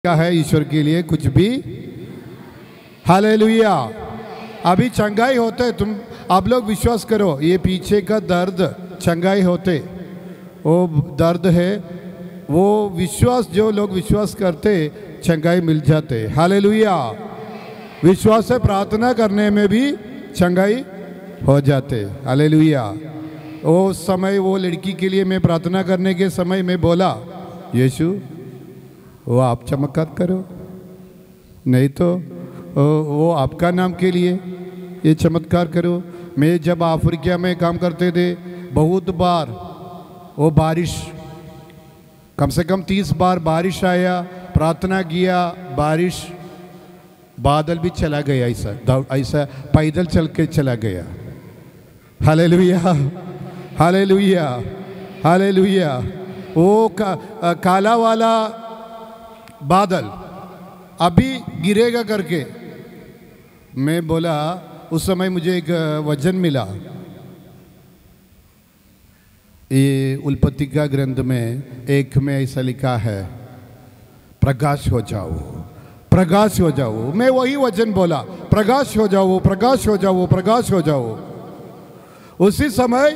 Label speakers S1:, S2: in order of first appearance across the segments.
S1: क्या है ईश्वर के लिए कुछ भी। हालेलुया। अभी चंगाई होते, तुम आप लोग विश्वास करो, ये पीछे का दर्द चंगाई होते, वो दर्द है, वो विश्वास, जो लोग विश्वास करते चंगाई मिल जाते। हालेलुया। विश्वास से प्रार्थना करने में भी चंगाई हो जाते। हालेलुया। वो समय वो लड़की के लिए मैं प्रार्थना करने के समय में बोला, यीशु वो आप चमत्कार करो, नहीं तो वो आपका नाम के लिए ये चमत्कार करो। मैं जब अफ्रीका में काम करते थे, बहुत बार वो बारिश, कम से कम 30 बार बारिश आया, प्रार्थना किया, बारिश, बादल भी चला गया, ऐसा पैदल चल के चला गया। Hallelujah, hallelujah, hallelujah. वो काला वाला बादल अभी गिरेगा करके मैं बोला, उस समय मुझे एक वचन मिला, ये उत्पत्ति का ग्रंथ में एक में ऐसा लिखा है, प्रकाश हो जाओ, प्रकाश हो जाओ। मैं वही वचन बोला, प्रकाश हो जाओ, प्रकाश हो जाओ, प्रकाश हो जाओ। उसी समय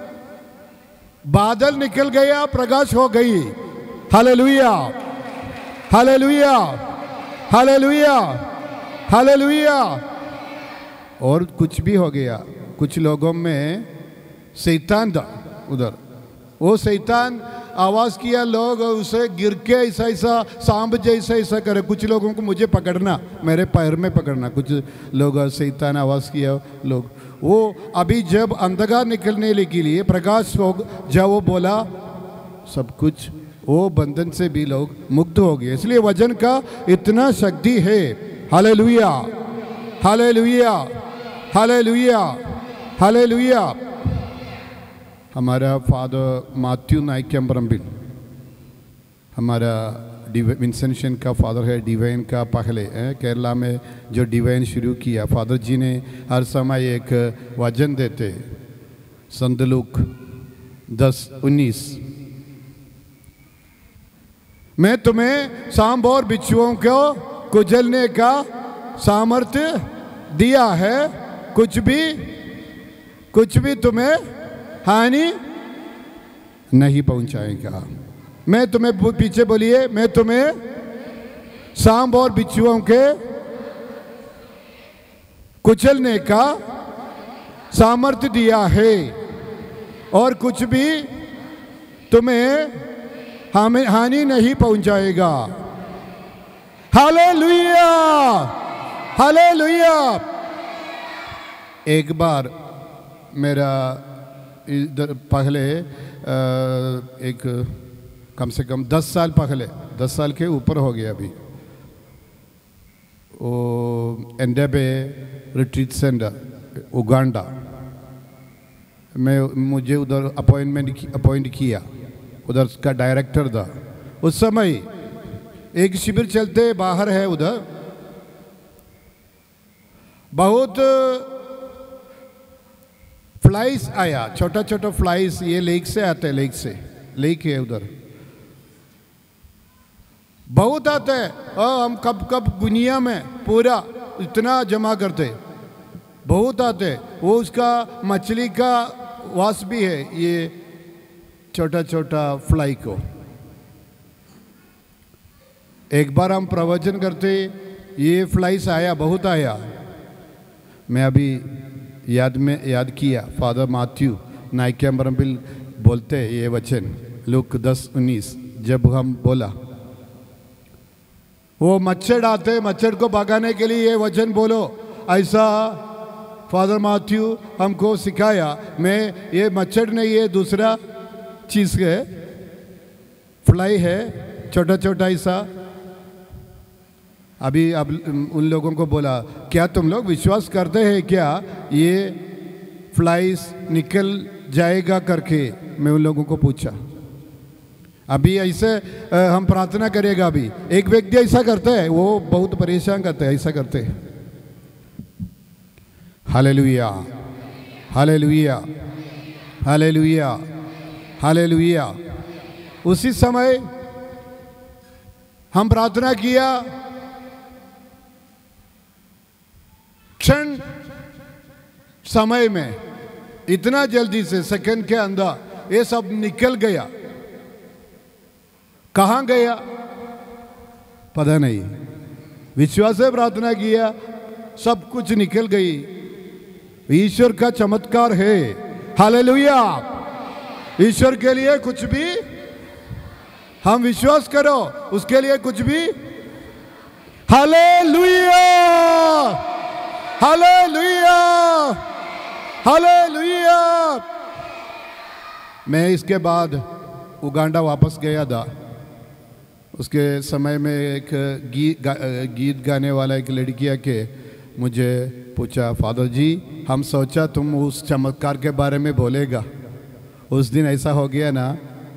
S1: बादल निकल गया, प्रकाश हो गई। Hallelujah, hallelujah, hallelujah, hallelujah. और कुछ भी हो गया, कुछ लोगों में शैतान था उधर, वो शैतान आवाज़ किया, लोग उसे गिर के ऐसा ऐसा सांप जैसा ऐसा करे। कुछ लोगों को मुझे पकड़ना, मेरे पैर में पकड़ना, कुछ लोग शैतान आवाज़ किया लोग। वो अभी जब अंधकार निकलने के लिए प्रकाश हो जब वो बोला, सब कुछ वो बंधन से भी लोग मुक्त हो गए। इसलिए वचन का इतना शक्ति है। Hallelujah, hallelujah, hallelujah, hallelujah. हमारा फादर मैथ्यू नाइक्यम्बरम्बिल, हमारा विंसेंशन का फादर है, डिवाइन का पहले केरला में जो डिवाइन शुरू किया, फादर जी ने हर समय एक वचन देते, संत लूक 10:19, मैं तुम्हें सांप और बिच्छुओं को कुचलने का सामर्थ्य दिया है, कुछ भी तुम्हें हानि नहीं पहुंचाएगा। मैं तुम्हें, पीछे बोलिए, मैं तुम्हें सांप और बिच्छुओं के कुचलने का सामर्थ्य दिया है और कुछ भी तुम्हें हानि नहीं पहुंचाएगा। Hallelujah, hallelujah. एक बार मेरा इधर पहले एक कम से कम 10 साल पहले, 10 साल के ऊपर हो गया अभी, वो एंडेबे रिट्रीट सेंटर उगांडा में मुझे उधर अपॉइंट किया, उधर का डायरेक्टर था। उस समय एक शिविर चलते बाहर है, उधर बहुत फ्लाइज आया, छोटा छोटा फ्लाइज, ये लेक से आते हैं, लेक है उधर, बहुत आते हैं। और हम कब दुनिया में पूरा इतना जमा करते, बहुत आते। वो उसका मछली का वास भी है, ये छोटा छोटा फ्लाई को। एक बार हम प्रवचन करते, ये फ्लाइस आया, बहुत आया। मैं अभी याद किया, फादर मैथ्यू नाइक्यम्बरम्बिल बोलते ये वचन, लूक 10:19, जब हम बोला, वो मच्छर आते, मच्छर को भगाने के लिए ये वचन बोलो, ऐसा फादर मैथ्यू हमको सिखाया। मैं ये मच्छर नहीं, ये दूसरा चीज़ है, फ्लाई है, छोटा छोटा ऐसा। अभी अब उन लोगों को बोला, क्या तुम लोग विश्वास करते हैं क्या ये फ्लाइज निकल जाएगा करके मैं उन लोगों को पूछा। अभी ऐसे हम प्रार्थना करेगा, अभी एक व्यक्ति ऐसा करता है, वो बहुत परेशान करते हैं, ऐसा करते हैं। Hallelujah, hallelujah, hallelujah, hallelujah. उसी समय हम प्रार्थना किया, क्षण समय में इतना जल्दी से सेकंड के अंदर ये सब निकल गया। कहाँ गया पता नहीं, विश्वास से प्रार्थना किया, सब कुछ निकल गई। ईश्वर का चमत्कार है। हालेलुया। ईश्वर के लिए कुछ भी, हम विश्वास करो उसके लिए कुछ भी। Hallelujah, hallelujah, hallelujah. मैं इसके बाद उगांडा वापस गया था। उसके समय में एक गीत गाने वाला एक लड़की आके मुझे पूछा, फादर जी हम सोचा तुम उस चमत्कार के बारे में बोलेगा। उस दिन ऐसा हो गया ना,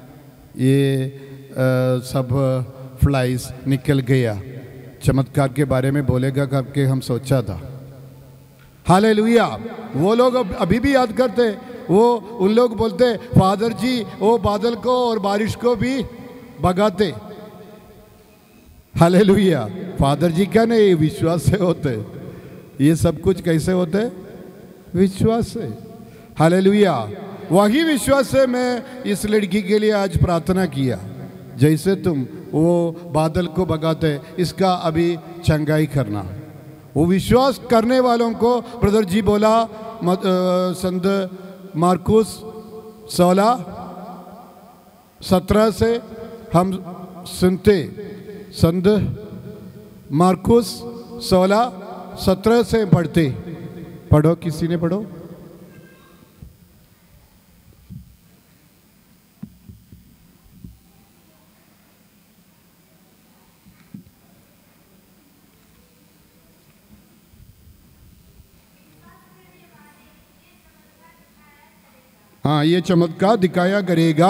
S1: ये सब फ्लाइज निकल गया, चमत्कार के बारे में बोलेगा करके हम सोचा था। हालेलुया। वो लोग अभी भी याद करते, वो उन लोग बोलते फादर जी वो बादल को और बारिश को भी भगाते। हालेलुया। फादर जी क्या नहीं, विश्वास से होते। ये सब कुछ कैसे होते? विश्वास से। हालेलुया। वही विश्वास से मैं इस लड़की के लिए आज प्रार्थना किया, जैसे तुम वो बादल को भगाते, इसका अभी चंगाई करना। वो विश्वास करने वालों को ब्रदर जी बोला, संत मार्कुस 16:17 से हम सुनते। संत मार्कुस 16:17 से पढ़ते। पढ़ो, किसी ने पढ़ो। हाँ, ये चमत्कार दिखाया करेगा,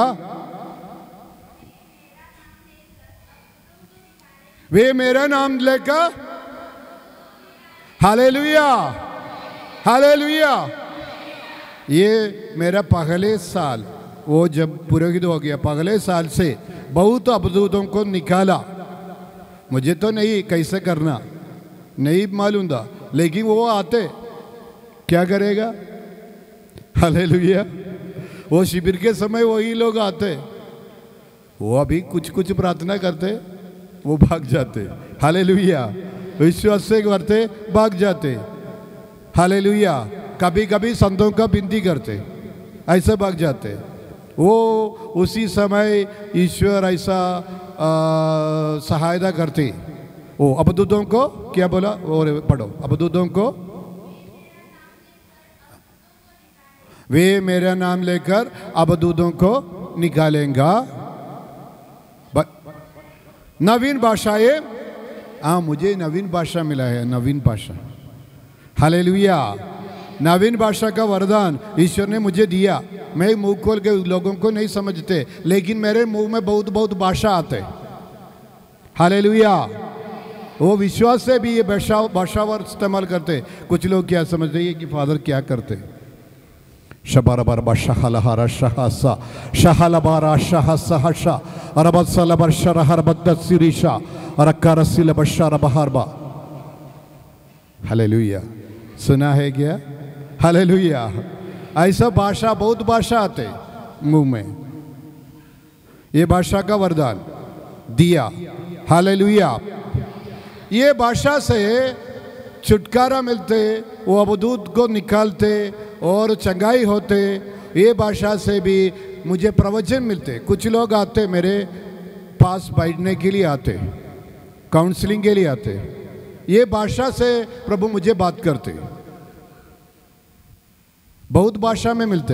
S1: वे मेरा नाम लेकर। Hallelujah, hallelujah. ये मेरा पहले साल, वो जब पुरोहित हो गया, पहले साल से बहुत अद्भुतों को निकाला। मुझे तो नहीं कैसे करना नहीं मालूम था, लेकिन वो आते, क्या करेगा। हालेलुया। वो शिविर के समय वही लोग आते, वो अभी कुछ कुछ प्रार्थना करते, वो भाग जाते। हालेलुया। विश्वास से करते, भाग जाते। हालेलुया। कभी कभी संतों का विनती करते, ऐसे भाग जाते। वो उसी समय ईश्वर ऐसा सहायता करते। वो अबदूतों को क्या बोला, और पढ़ो। अबदूतों को वे मेरा नाम लेकर अबदूतों को निकालेंगा। नवीन भाषाएं, हाँ मुझे नवीन भाषा मिला है, नवीन भाषा। हालेलुया। नवीन भाषा का वरदान ईश्वर ने मुझे दिया। मैं मुंह खोल के लोगों को नहीं समझते, लेकिन मेरे मुंह में बहुत बहुत भाषा आते। हालेलुया। वो विश्वास से भी ये भाषावर इस्तेमाल करते। कुछ लोग क्या समझते हैं कि फादर क्या करते। शबरबर शहलहर शहसा शहलबारा शहसहशा अरबसलबर शरहरबद्दसिरिशा अरकरसिल बशर बहरबा। हालेलुया। सुना है क्या? हालेलुया। ऐसा भाषा, बहुत भाषा आते मुंह में। ये भाषा का वरदान दिया। हालेलुया। ये भाषा से छुटकारा मिलते, वो अबदूत को निकालते और चंगाई होते। ये भाषा से भी मुझे प्रवचन मिलते। कुछ लोग आते मेरे पास बैठने के लिए आते, काउंसलिंग के लिए आते। ये भाषा से प्रभु मुझे बात करते। बहुत भाषा में मिलते।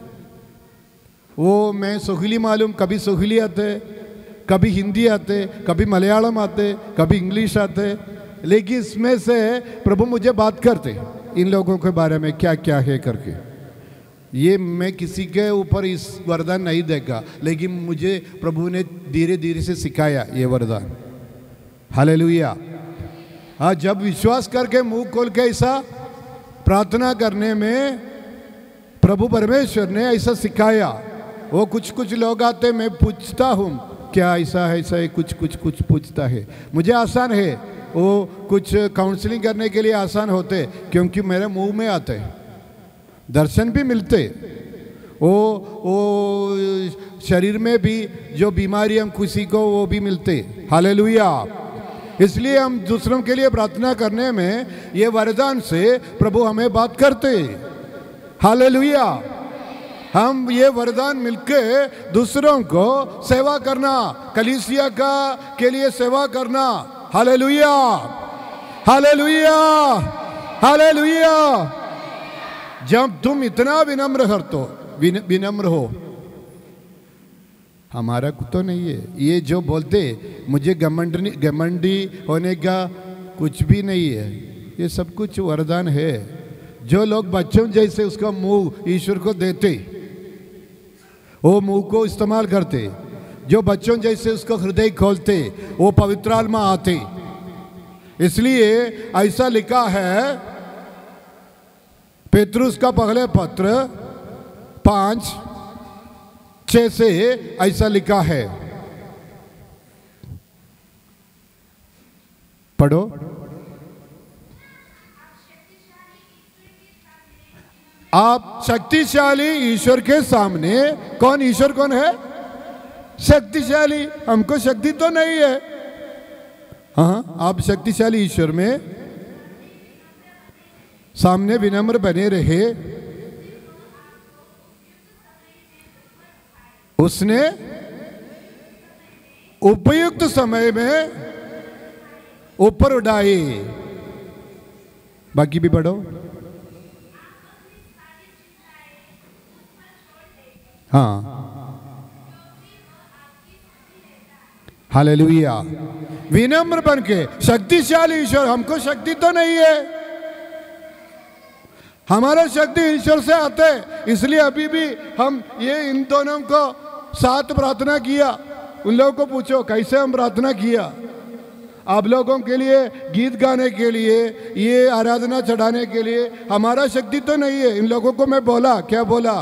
S1: वो मैं सोहिली मालूम, कभी सोहिली आते, कभी हिंदी आते, कभी मलयालम आते, कभी इंग्लिश आते। लेकिन इसमें से प्रभु मुझे बात करते इन लोगों के बारे में क्या क्या है करके। ये मैं किसी के ऊपर इस वरदान नहीं देखा, लेकिन मुझे प्रभु ने धीरे धीरे से सिखाया ये वरदान। हालेलुया। हाँ, जब विश्वास करके मुंह खोल के ऐसा प्रार्थना करने में प्रभु परमेश्वर ने ऐसा सिखाया। वो कुछ कुछ लोग आते, मैं पूछता हूँ क्या ऐसा है ऐसा है, कुछ कुछ कुछ पूछता है। मुझे आसान है, वो कुछ काउंसलिंग करने के लिए आसान होते क्योंकि मेरे मुंह में आते, दर्शन भी मिलते, वो शरीर में भी जो बीमारी हम किसी को वो भी मिलते। हालेलुया। इसलिए हम दूसरों के लिए प्रार्थना करने में ये वरदान से प्रभु हमें बात करते। हालेलुया। हम ये वरदान मिलके दूसरों को सेवा करना, कलीसिया का के लिए सेवा करना। Hallelujah, hallelujah, hallelujah. जब तुम इतना विनम्र हो, हमारा तो नहीं है ये जो बोलते मुझे घमंडी होने का कुछ भी नहीं है, ये सब कुछ वरदान है। जो लोग बच्चों जैसे उसका मुंह ईश्वर को देते, वो मुंह को इस्तेमाल करते, जो बच्चों जैसे उसको हृदय खोलते, वो पवित्र आत्मा आते। इसलिए ऐसा लिखा है पेतरुस का पहले पत्र 5:6 से ऐसा लिखा है, पढ़ो। आप शक्तिशाली ईश्वर के सामने, कौन ईश्वर कौन है? शक्तिशाली। हमको शक्ति तो नहीं है। हाँ, आप शक्तिशाली ईश्वर में सामने विनम्र बने रहे। उसने उपयुक्त समय में ऊपर उड़ाए। बाकी भी पढ़ो। हाँ, हालेलुया। विनम्र बन के शक्तिशाली ईश्वर, हमको शक्ति तो नहीं है, हमारा शक्ति ईश्वर से आते। इसलिए अभी भी हम ये इन दोनों को साथ प्रार्थना किया। उन लोगों को पूछो कैसे हम प्रार्थना किया। आप लोगों के लिए गीत गाने के लिए, ये आराधना चढ़ाने के लिए हमारा शक्ति तो नहीं है। इन लोगों को मैं बोला, क्या बोला?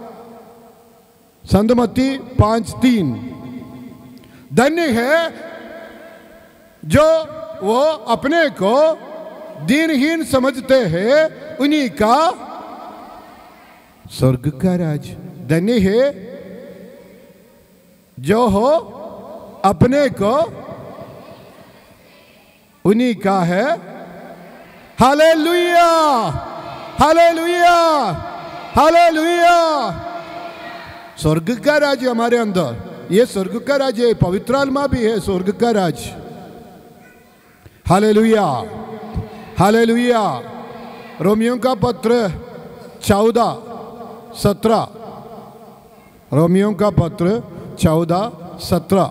S1: संत मत्ती 5:3, धन्य है जो वो अपने को दीनहीन समझते हैं, उन्हीं का स्वर्ग का राज। धन्य है जो हो अपने को, उन्हीं का है। Hallelujah, hallelujah, hallelujah. स्वर्ग का राज हमारे अंदर, ये स्वर्ग का राज है। पवित्र आत्मा भी है स्वर्ग का राज। Hallelujah, hallelujah. रोमियो का पत्र 14:17, रोमियो का पत्र 14:17।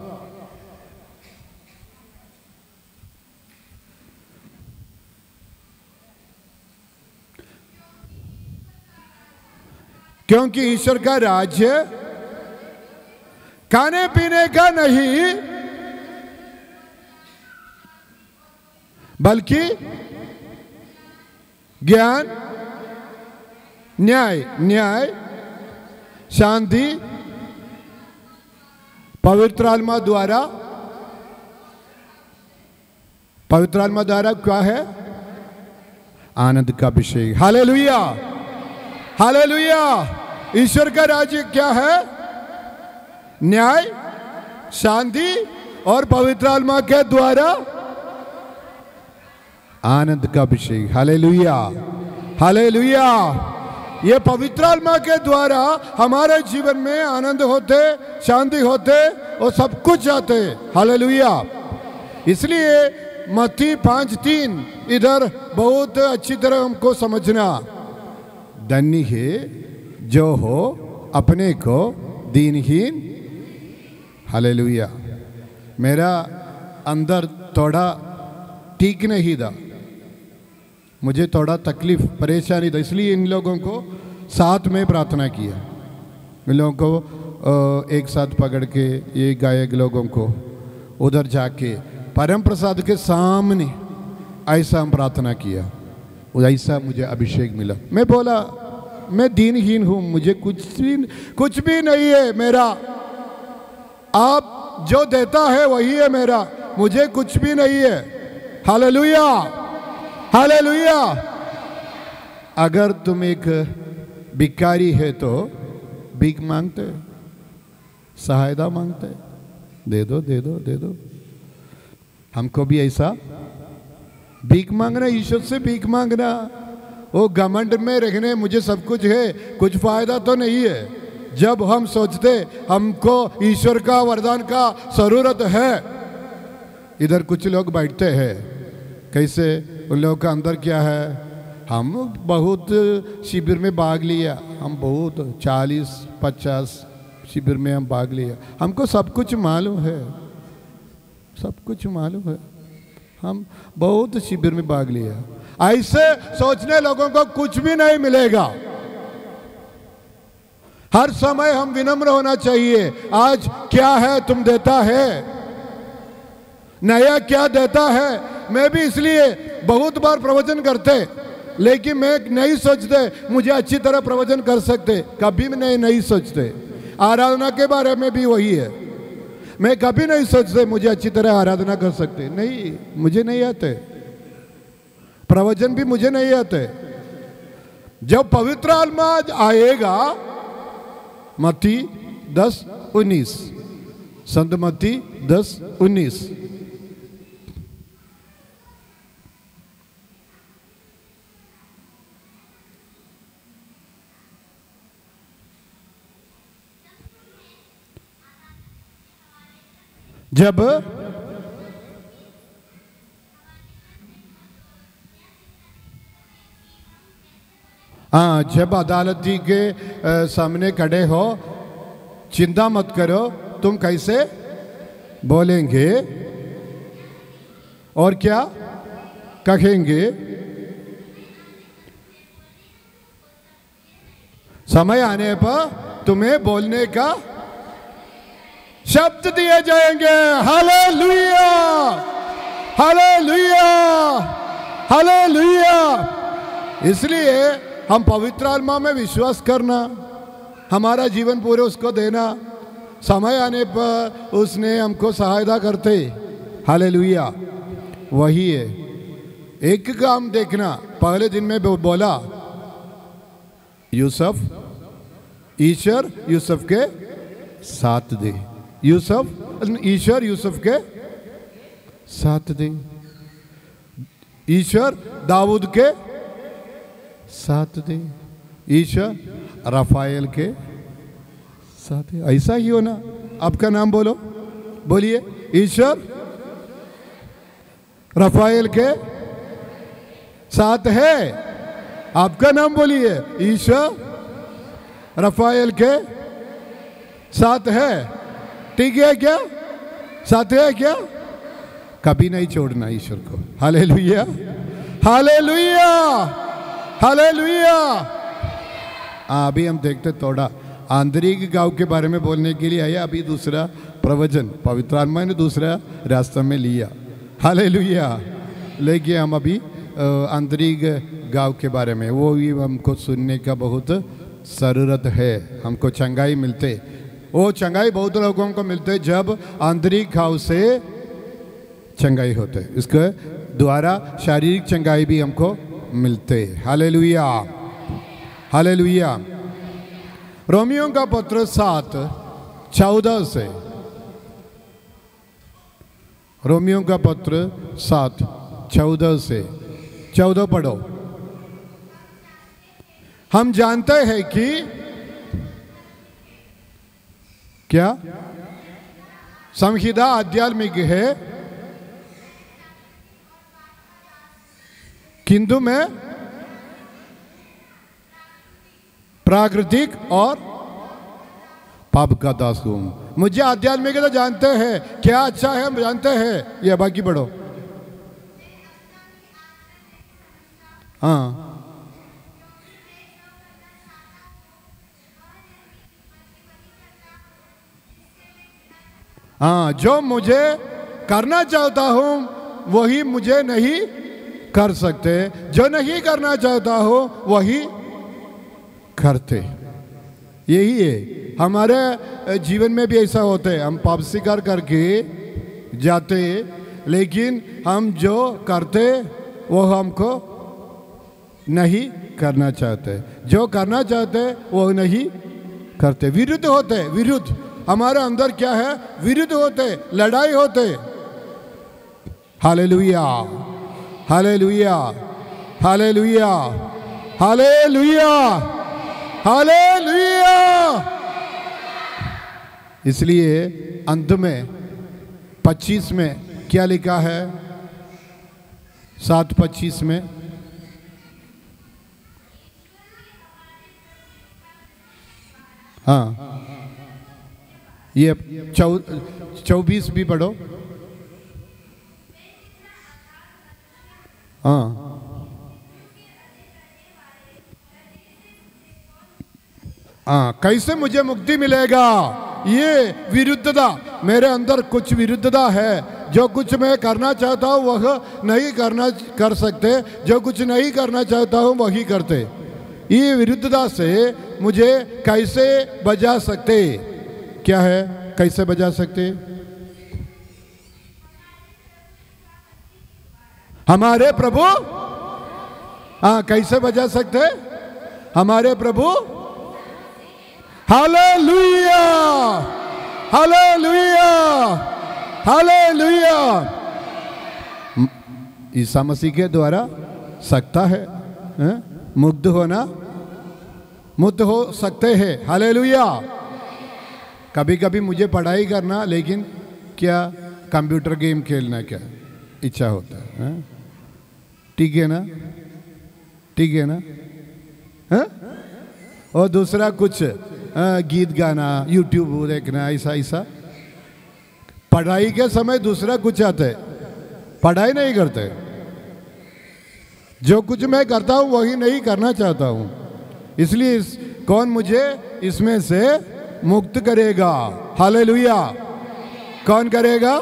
S1: क्योंकि ईश्वर का राज्य खाने पीने का नहीं, बल्कि ज्ञान, न्याय, शांति, पवित्र आत्मा द्वारा। पवित्र आत्मा द्वारा क्या है? आनंद का विषय। Hallelujah, hallelujah. ईश्वर का राज्य क्या है? न्याय, शांति और पवित्र आत्मा के द्वारा आनंद का विषय। Hallelujah, hallelujah. ये पवित्र आत्मा के द्वारा हमारे जीवन में आनंद होते, शांति होते और सब कुछ आते। हालेलुया। इसलिए मत्ती 5:3 इधर बहुत अच्छी तरह हमको समझना। धन्य है जो हो अपने को दीनहीन। हालेलुया। मेरा अंदर थोड़ा ठीक नहीं था, मुझे थोड़ा तकलीफ परेशानी था, इसलिए इन लोगों को साथ में प्रार्थना किया। इन लोगों को एक साथ पकड़ के, ये गायक लोगों को उधर जाके परम प्रसाद के सामने ऐसा हम प्रार्थना किया। ऐसा मुझे अभिषेक मिला। मैं बोला मैं दीनहीन हूँ, मुझे कुछ भी नहीं है मेरा। आप जो देता है वही है मेरा, मुझे कुछ भी नहीं है। Hallelujah, hallelujah. अगर तुम एक भिखारी है तो भीख मांगते, सहायता मांगते, दे दो दे दो दे दो। हमको भी ऐसा भीख मांगना, ईश्वर से भीख मांगना, वो घमंड में रखने मुझे सब कुछ है, कुछ फायदा तो नहीं है। जब हम सोचते हमको ईश्वर का वरदान का जरूरत है, इधर कुछ लोग बैठते हैं, कैसे उन लोगों का अंदर क्या है, हम बहुत शिविर में भाग लिया, हम बहुत 40-50 शिविर में हम भाग लिया, हमको सब कुछ मालूम है, सब कुछ मालूम है, हम बहुत शिविर में भाग लिया। ऐसे सोचने लोगों को कुछ भी नहीं मिलेगा। हर समय हम विनम्र होना चाहिए। आज क्या है तुम देता है, नया क्या देता है। मैं भी इसलिए बहुत बार प्रवचन करते, लेकिन मैं नहीं सोचते मुझे अच्छी तरह प्रवचन कर सकते, कभी भी नहीं सोचते। आराधना के बारे में भी वही है, मैं कभी नहीं सोचते मुझे अच्छी तरह आराधना कर सकते, नहीं, मुझे नहीं आते, प्रवचन भी मुझे नहीं आते। जब पवित्र आत्मा आएगा, मत्ती 10:19, संत मत्ती 10:19, जब जब अदालती के सामने खड़े हो, चिंता मत करो तुम कैसे बोलेंगे और क्या कहेंगे। समय आने पर तुम्हें बोलने का शब्द दिए जाएंगे। Hallelujah, hallelujah, hallelujah. इसलिए हम पवित्र आत्मा में विश्वास करना, हमारा जीवन पूरे उसको देना, समय आने पर उसने हमको सहायता करते। हालेलुया, वही है। एक काम देखना, पहले दिन में बोला यूसुफ, ईश्वर यूसुफ के साथ दे, ईश्वर यूसुफ के साथ दे, ईश्वर दाऊद के साथ दे, ईश्वर रफाएल के साथ दे। ऐसा ही हो ना। आपका नाम बोलो, बोलिए, ईश्वर रफाएल के साथ है। आपका नाम बोलिए, ईश्वर रफाएल के साथ है। ठीक है क्या? साथ है क्या? कभी नहीं छोड़ना ईश्वर को। Hallelujah, hallelujah, hallelujah. अभी हम देखते थोड़ा आंतरिक गांव के बारे में बोलने के लिए आया। अभी दूसरा प्रवचन पवित्र आत्मा ने दूसरा रास्ता में लिया। हालेलुया। लेकिन हम अभी आंतरिक गांव के बारे में, वो भी हमको सुनने का बहुत ज़रूरत है। हमको चंगाई मिलते, वो चंगाई बहुत लोगों को मिलते जब आंतरिक घाव से चंगाई होते, इसके द्वारा शारीरिक चंगाई भी हमको मिलते। Hallelujah, hallelujah. रोमियो का पत्र 7:14 से, रोमियो का पत्र 7:14 से 14 पढ़ो। हम जानते हैं कि क्या संहिता आध्यात्मिक है, किंतु मैं प्राकृतिक और पाप का दास हूं। मुझे आध्यात्मिक तो जानते हैं क्या अच्छा है, हम जानते हैं। ये बाकी पढ़ो। हाँ, हाँ, जो मुझे करना चाहता हूं वही मुझे नहीं कर सकते, जो नहीं करना चाहता हो वही करते। यही है हमारे जीवन में भी ऐसा होता है, हम पाप स्वीकार करके जाते, लेकिन हम जो करते वो हमको नहीं करना चाहते, जो करना चाहते वो नहीं करते, विरुद्ध होते, विरुद्ध। हमारे अंदर क्या है? विरुद्ध होते, लड़ाई होते। Hallelujah, hallelujah, hallelujah, hallelujah, hallelujah. इसलिए अंत में 25 में क्या लिखा है? 7:25 में हाँ, ये 24 भी पढ़ो। हाँ, हाँ, कैसे मुझे मुक्ति मिलेगा? ये विरुद्धता, मेरे अंदर कुछ विरुद्धता है। जो कुछ मैं करना चाहता हूँ वह नहीं कर सकते, जो कुछ नहीं करना चाहता हूँ वही करते। ये विरुद्धता से मुझे कैसे बचा सकते? क्या है? कैसे बचा सकते? हमारे प्रभु, हाँ, कैसे बचा सकते हमारे प्रभु? Hallelujah, hallelujah, hallelujah. ईसा मसीह के द्वारा सकता है, मुक्त होना, मुक्त हो सकते हैं। हालेलुया। कभी कभी मुझे पढ़ाई करना, लेकिन क्या कंप्यूटर गेम खेलना क्या इच्छा होता है? ठीक है ना, ठीक है ना? और दूसरा कुछ गीत गाना, यूट्यूब देखना, ऐसा ऐसा। पढ़ाई के समय दूसरा कुछ आता है, पढ़ाई नहीं करते। जो कुछ मैं करता हूँ वही नहीं करना चाहता हूँ, इसलिए कौन मुझे इसमें से मुक्त करेगा? हालेलुया। कौन करेगा?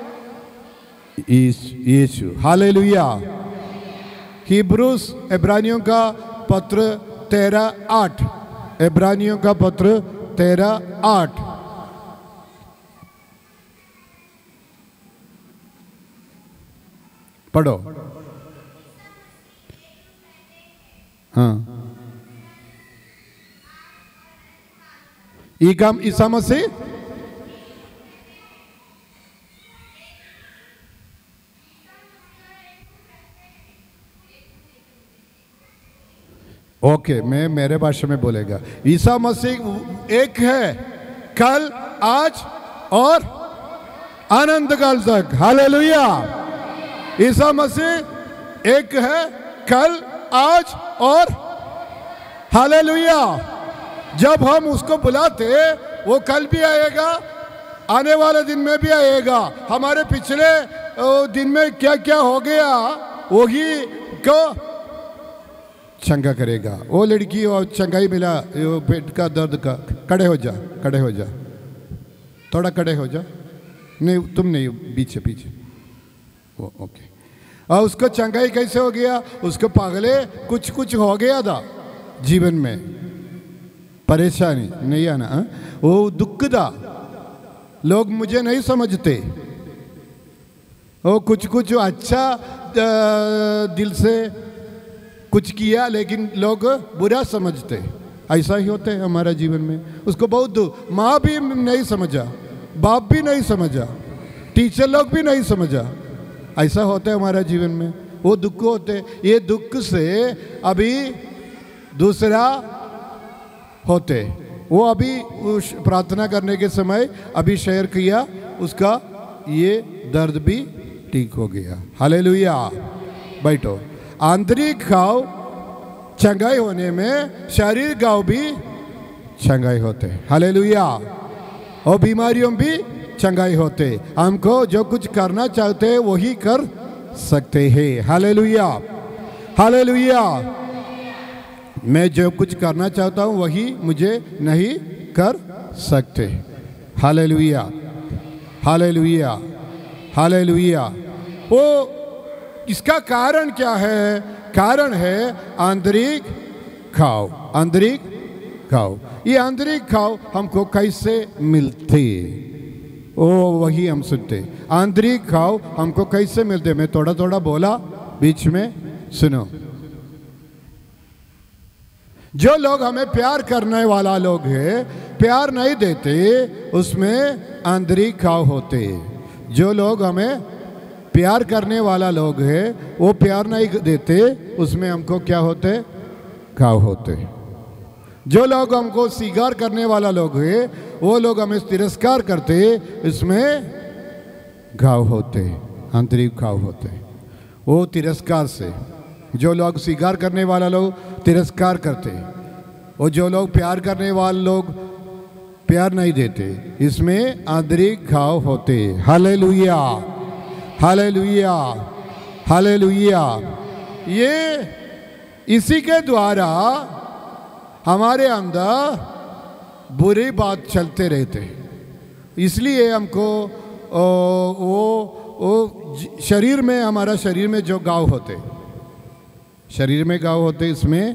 S1: यीशु। हालेलुया। हिब्रूस, इब्रानियों का पत्र 13:8, इब्रानियों का पत्र 13:8। पढ़ो। हाँ, ईसा मसीह ओके, मैं मेरे भाषा में बोलेगा। ईसा मसीह एक है, कल, आज और अनंत काल तक। हालेलुया। ईसा मसीह एक है, कल, आज और हालेलुया। जब हम उसको बुलाते वो कल भी आएगा, आने वाले दिन में भी आएगा। हमारे पिछले दिन में क्या क्या हो गया वही को चंगा करेगा। वो लड़की और चंगाई मिला, वो पेट का दर्द का, खड़े हो जा, खड़े हो जा, थोड़ा खड़े हो जा। नहीं, तुम नहीं, पीछे पीछे। वो ओके। और उसको चंगाई कैसे हो गया? उसको पागले कुछ कुछ हो गया था जीवन में, परेशानी नहीं आना, वो दुख था। लोग मुझे नहीं समझते, वो कुछ कुछ अच्छा दिल से कुछ किया, लेकिन लोग बुरा समझते। ऐसा ही होता है हमारा जीवन में। उसको बहुत दुख, माँ भी नहीं समझा, बाप भी नहीं समझा, टीचर लोग भी नहीं समझा। ऐसा होता है हमारा जीवन में, वो दुख होते। ये दुख से अभी दूसरा होते, वो अभी प्रार्थना करने के समय अभी शेयर किया, उसका ये दर्द भी ठीक हो गया। हालेलुया। बैठो। आंतरिक घाव चंगाई होने में शारीरिक घाव भी चंगाई होते। हालेलुया। और बीमारियों भी चंगाई होते। हमको जो कुछ करना चाहते हैं वही कर सकते हैं। Hallelujah, hallelujah. मैं जो कुछ करना चाहता हूँ वही मुझे नहीं कर सकते। Hallelujah, hallelujah, hallelujah. वो इसका कारण क्या है? कारण है आंतरिक घाव, आंतरिक घाव। ये आंतरिक घाव हमको कैसे मिलते, ओ वही हम सुनते। आंतरिक घाव हमको कैसे मिलते, मैं थोड़ा थोड़ा बोला, बीच में सुनो। जो लोग हमें प्यार करने वाला लोग है, प्यार नहीं देते, उसमें आंतरिक घाव होते। जो लोग हमें प्यार करने वाला लोग है, वो प्यार नहीं देते, उसमें हमको क्या होते, घाव होते। जो लोग हमको स्वीकार करने वाला लोग है, वो लोग हमें तिरस्कार करते, इसमें घाव होते, आंतरिक घाव होते। वो तिरस्कार से, जो लोग स्वीकार करने वाला लोग तिरस्कार करते, और जो लोग प्यार करने वाले लोग प्यार नहीं देते, इसमें आंतरिक घाव होते। Hallelujah, hallelujah, hallelujah. ये इसी के द्वारा हमारे अंदर बुरी बात चलते रहते, इसलिए हमको वो शरीर में, हमारा शरीर में जो घाव होते, शरीर में घाव होते, इसमें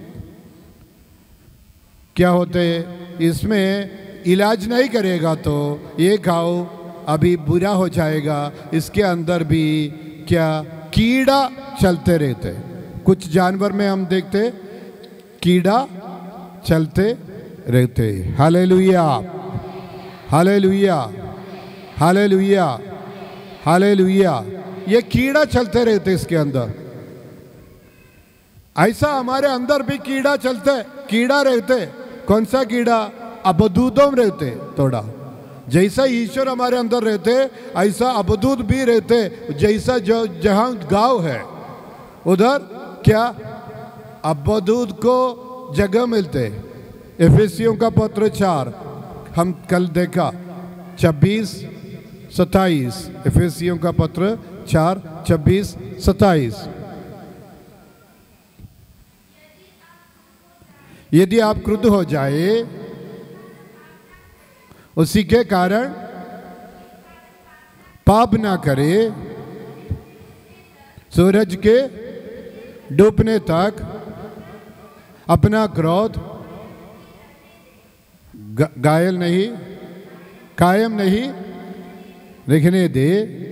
S1: क्या होते, इसमें इलाज नहीं करेगा तो ये घाव अभी बुरा हो जाएगा। इसके अंदर भी क्या कीड़ा चलते रहते। कुछ जानवर में हम देखते कीड़ा चलते रहते। Hallelujah, hallelujah, hallelujah, hallelujah. ये कीड़ा चलते रहते इसके अंदर। ऐसा हमारे अंदर भी कीड़ा चलते, कीड़ा रहते। कौन सा कीड़ा? अबदूतों रहते। थोड़ा जैसा ईश्वर हमारे अंदर रहते, ऐसा अबदूत भी रहते। जैसा जो जहां गांव है उधर क्या अबदूत को जगह मिलते। एफेसियों का पत्र 4 हम कल देखा 26-27। एफेसियों का पत्र 4:26-27। यदि आप क्रुद्ध हो जाए उसी के कारण पाप ना करे, सूरज के डूबने तक अपना क्रोध घायल नहीं, कायम नहीं रखने दे।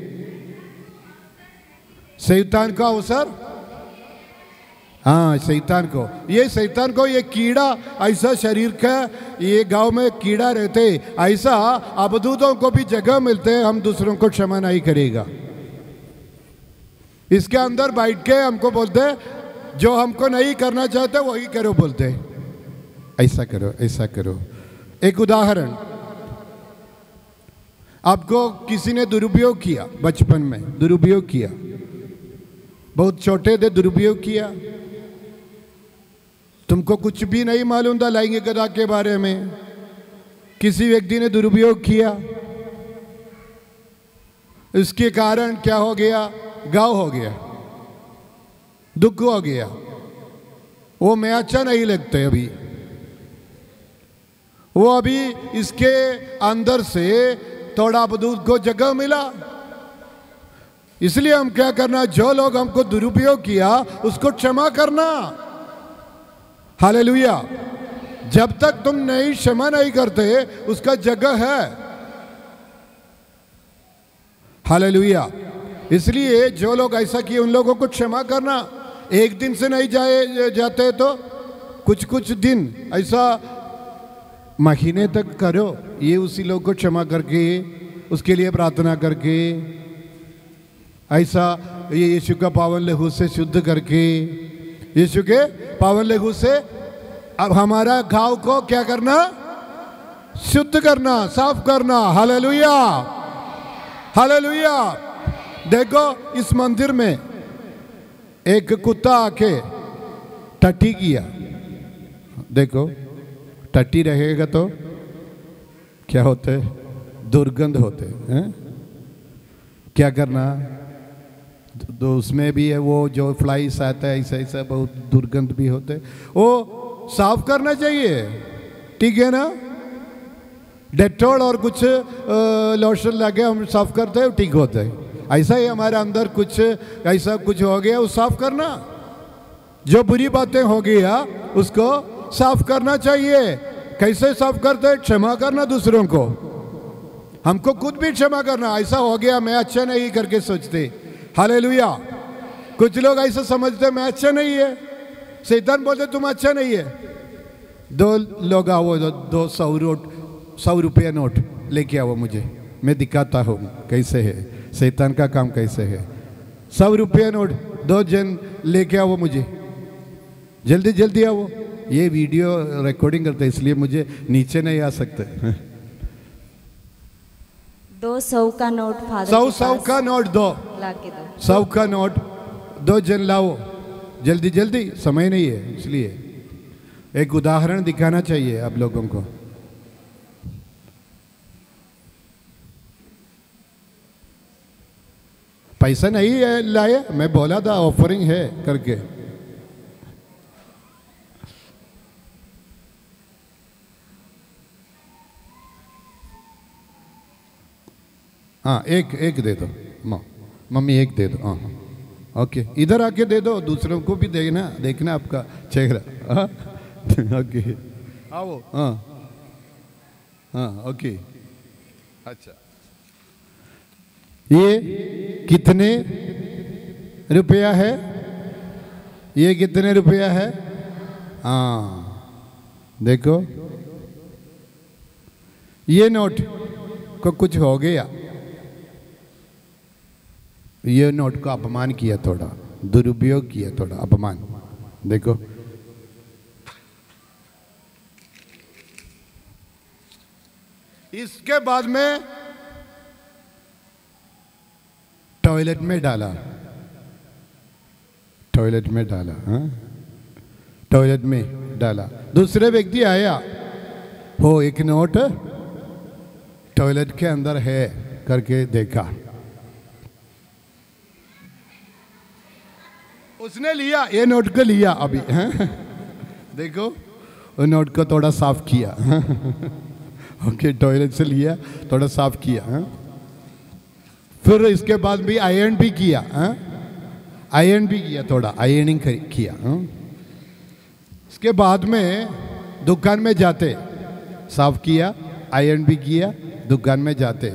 S1: शैतान का अवसर, हाँ शैतान को, ये कीड़ा ऐसा शरीर का, ये गांव में कीड़ा रहते, ऐसा अबदूतों को भी जगह मिलते। हम दूसरों को क्षमा नहीं करेगा। इसके अंदर बैठ के हमको बोलते, जो हमको नहीं करना चाहते वही करो बोलते। ऐसा करो, ऐसा करो। एक उदाहरण, आपको किसी ने दुरुपयोग किया, बचपन में दुरुपयोग किया, बहुत छोटे थे, दुरुपयोग किया, तुमको कुछ भी नहीं मालूम था लैंगिकता के बारे में, किसी व्यक्ति ने दुरुपयोग किया, इसके कारण क्या हो गया? घाव हो गया, दुख हो गया। वो मैं अच्छा नहीं लगते अभी, वो अभी इसके अंदर से थोड़ा अबदूत को जगह मिला। इसलिए हम क्या करना, जो लोग हमको दुरुपयोग किया उसको क्षमा करना। हालेलुया। जब तक तुम नहीं क्षमा नहीं करते उसका जगह है। हालेलुया। इसलिए जो लोग ऐसा किए उन लोगों को क्षमा करना। एक दिन से नहीं जाते तो कुछ दिन, ऐसा महीने तक करो। ये उसी लोग को क्षमा करके, उसके लिए प्रार्थना करके, ऐसा ये यीशु का पावन लहू से शुद्ध करके, यीशु के पावन लहू से अब हमारा घाव को क्या करना? शुद्ध करना, साफ करना। Hallelujah, hallelujah. देखो इस मंदिर में एक कुत्ता आके टट्टी किया। देखो टट्टी रहेगा तो क्या होते? दुर्गंध होते हैं। क्या करना? तो उसमें भी है वो जो फ्लाइस आता है, ऐसा ऐसा बहुत दुर्गंध भी होते, वो साफ करना चाहिए। ठीक है ना? डेटॉल और कुछ लोशन लगे हम साफ करते हैं, ठीक होता है। ऐसा ही हमारे अंदर कुछ ऐसा कुछ हो गया, वो साफ करना। जो बुरी बातें हो गया उसको साफ करना चाहिए। कैसे साफ करते? क्षमा करना दूसरों को, हमको खुद भी क्षमा करना। ऐसा हो गया मैं अच्छा नहीं करके सोचते। हालेलुया। कुछ लोग ऐसा समझते मैं अच्छा नहीं है, शैतान बोलते तुम अच्छा नहीं है। दो लोग आओ, 100 रुपया नोट लेके आओ मुझे, मैं दिखाता हूँ कैसे है शैतान का काम, कैसे है। 100 रुपया नोट 2 जन लेके आओ मुझे, जल्दी जल्दी आओ। ये वीडियो रिकॉर्डिंग करते इसलिए मुझे नीचे नहीं आ सकते।
S2: 200 का नोट फादर
S1: 100 का नोट दो,
S2: लाके दो।
S1: 100 का नोट 2 जन लाओ, जल्दी जल्दी, समय नहीं है। इसलिए एक उदाहरण दिखाना चाहिए आप लोगों को। पैसा नहीं है लाया, मैं बोला था ऑफरिंग है करके। हाँ एक दे दो मम्मी, एक दे दो। हाँ ओके, इधर आके दे दो, दूसरों को भी देखना आपका चेहरा। हाँ ओके आओ। हाँ हाँ ओके। अच्छा, ये कितने रुपया है? ये कितने रुपया है? हाँ देखो, ये नोट को कुछ हो गया, ये नोट का अपमान किया, थोड़ा दुरुपयोग किया, थोड़ा अपमान। देखो इसके बाद में टॉयलेट में डाला, टॉयलेट में डाला। हाँ टॉयलेट में डाला। दूसरे व्यक्ति आया, हो एक नोट टॉयलेट के अंदर है करके देखा, उसने लिया, ये नोट को लिया अभी। हाँ? देखो वो नोट को थोड़ा साफ किया। हाँ? ओके, टॉयलेट से लिया, थोड़ा साफ किया। हाँ? फिर इसके बाद भी आयरन भी किया। हाँ? आयरन भी किया, थोड़ा आयरनिंग किया। हाँ? इसके बाद में दुकान में जाते, साफ किया, आयरन भी किया, दुकान में जाते,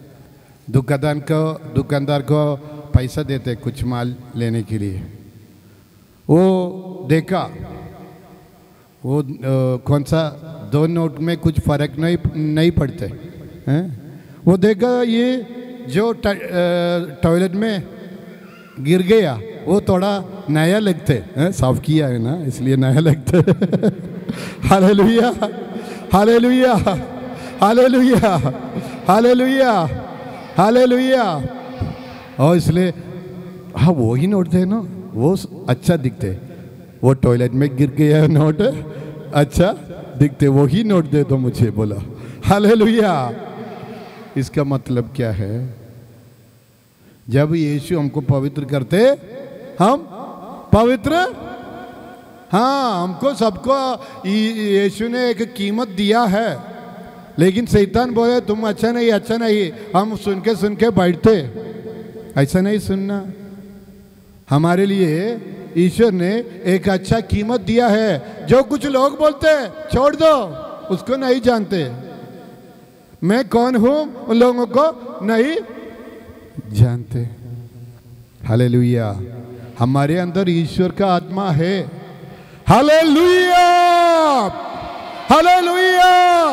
S1: दुकानदार को पैसा देते कुछ माल लेने के लिए। वो देखा, वो कौन सा 2 नोट में कुछ फर्क नहीं पड़ते हैं। वो देखा ये जो टॉयलेट में गिर गया वो थोड़ा नया लगते हैं, साफ किया है ना इसलिए नया लगते। Hallelujah hallelujah hallelujah hallelujah hallelujah. और इसलिए हाँ वो ही नोट थे ना, वो अच्छा दिखते। वो टॉयलेट में गिर गया नोट अच्छा दिखते, वो ही नोट दे दो मुझे, बोला। हालेलुया। इसका मतलब क्या है? जब यीशु हमको पवित्र करते, हम पवित्र, हाँ हमको सबको यीशु ने एक कीमत दिया है। लेकिन शैतान बोले तुम अच्छा नहीं, अच्छा नहीं, हम सुन के बैठते। ऐसा नहीं सुनना। हमारे लिए ईश्वर ने एक अच्छा कीमत दिया है। जो कुछ लोग बोलते छोड़ दो, उसको नहीं जानते। मैं कौन हूं उन लोगों को नहीं जानते। हालेलुया। हमारे अंदर ईश्वर का आत्मा है। Hallelujah hallelujah.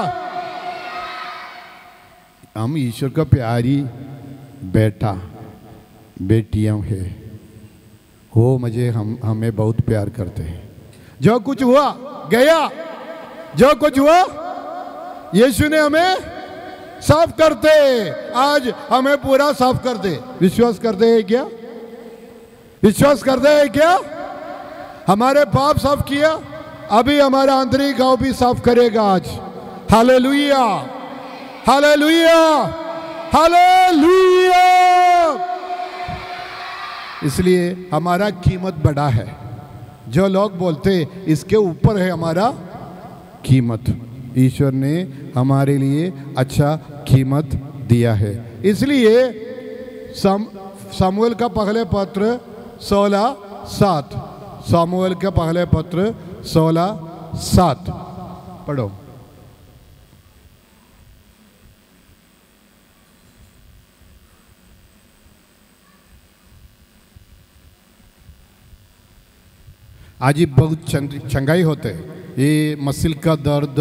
S1: हम ईश्वर का प्यारी बेटा बेटियां हैं। वो मुझे हमें बहुत प्यार करते हैं। जो कुछ हुआ गया, जो कुछ हुआ यीशु ने हमें साफ करते, आज हमें पूरा साफ कर दे। विश्वास करते हैं क्या? विश्वास करते हैं क्या? हमारे पाप साफ किया, अभी हमारा आंतरिक गांव भी साफ करेगा आज। Hallelujah hallelujah hallelujah. इसलिए हमारा कीमत बड़ा है। जो लोग बोलते इसके ऊपर है हमारा कीमत, ईश्वर ने हमारे लिए अच्छा कीमत दिया है। इसलिए सामुएल का पहले पत्र 16:7, सामुएल का पहले पत्र 16 7 पढ़ो। आज ही बहुत चंगाई होते, ये मसल का दर्द,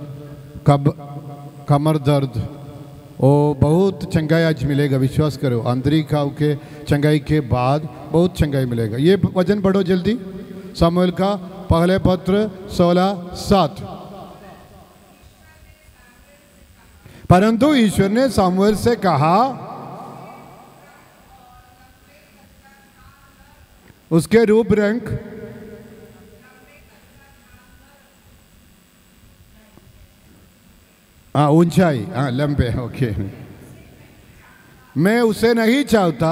S1: कमर दर्द, ओ बहुत चंगाई आज मिलेगा, विश्वास करो। आंतरिक खाव के चंगाई के बाद बहुत चंगाई मिलेगा। ये वचन पढ़ो जल्दी, सामुएल का पहले पत्र 16:7। परंतु ईश्वर ने सामुएल से कहा, उसके रूप रंग ऊंचाई, लंबे, ओके, मैं उसे नहीं चाहता।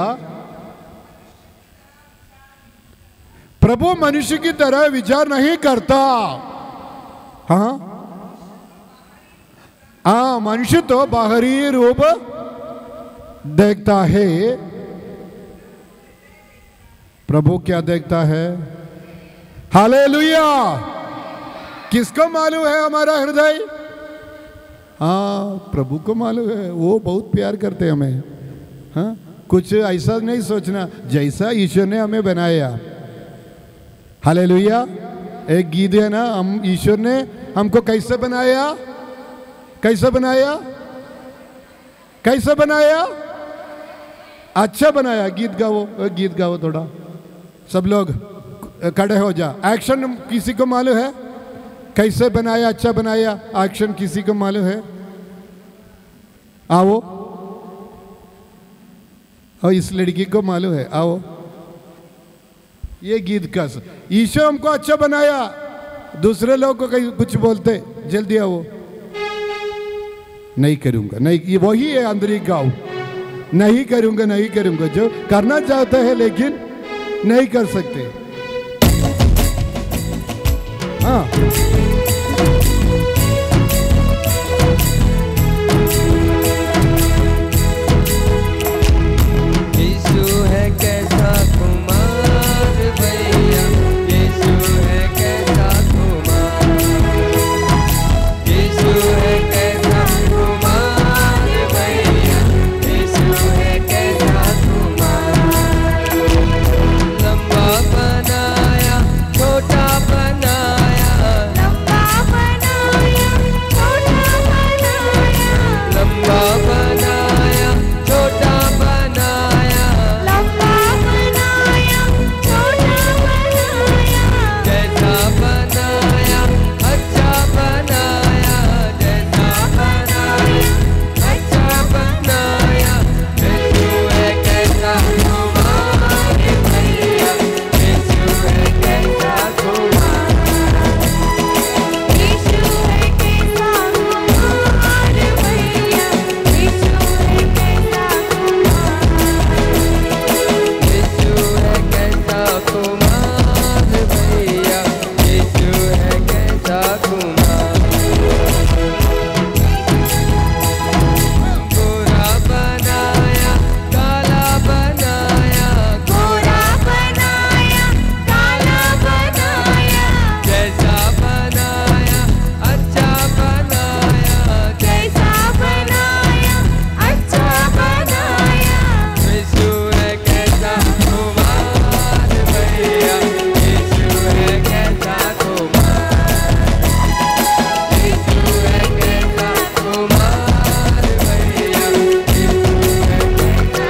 S1: प्रभु मनुष्य की तरह विचार नहीं करता। मनुष्य तो बाहरी रूप देखता है, प्रभु क्या देखता है? हालेलुया। किसको मालूम है हमारा हृदय? प्रभु को मालूम है, वो बहुत प्यार करते हैं हमें। कुछ ऐसा नहीं सोचना, जैसा ईश्वर ने हमें बनाया। हालेलुया। एक गीत है ना, हम ईश्वर ने हमको कैसे बनाया, कैसे बनाया, कैसे बनाया? अच्छा बनाया। गीत गाओ, गीत गाओ थोड़ा, सब लोग खड़े हो जा। एक्शन किसी को मालूम है? कैसे बनाया, अच्छा बनाया, एक्शन किसी को मालूम है? आओ, और इस लड़की को मालूम है, आओ। ये गीत का ईश्वर हमको अच्छा बनाया, दूसरे लोग को कहीं कुछ बोलते, जल्दी आओ। नहीं करूंगा, नहीं, वही है आंतरिक गाँव, नहीं करूंगा, नहीं करूंगा। जो करना चाहते हैं लेकिन नहीं कर सकते।
S3: यीशु है कैसा कुमार भैया, यीशु है कैसा कुमार, यीशु है कैसा कुमार भैया, यीशु है कैसा कुमार। लंबा बनाया, छोटा बनाया, लंबा बनाया, छोटा बनाया, लंबा बनाया, छोटा बनाया, लंबा बनाया, छोटा बनाया, जैसा बनाया अच्छा बनाया, जैसा बनाया अच्छा बनाया। यीशु है कैसा कुमार भैया, यीशु है कैसा कुमार, यीशु है कैसा कुमार भैया, यीशु है कैसा कुमार, यीशु है कैसा कुमार भैया, यीशु है कैसा कुमार। गोरा बनाया, काला बनाया, गोरा बनाया, काला बनाया, जैसा बनाया अच्छा बनाया, जैसा बनाया अच्छा बनाया। यीशु है कैसा कुमार भैया, यीशु है कैसा कुमार, यीशु है कैसा कुमार भैया, यीशु है कैसा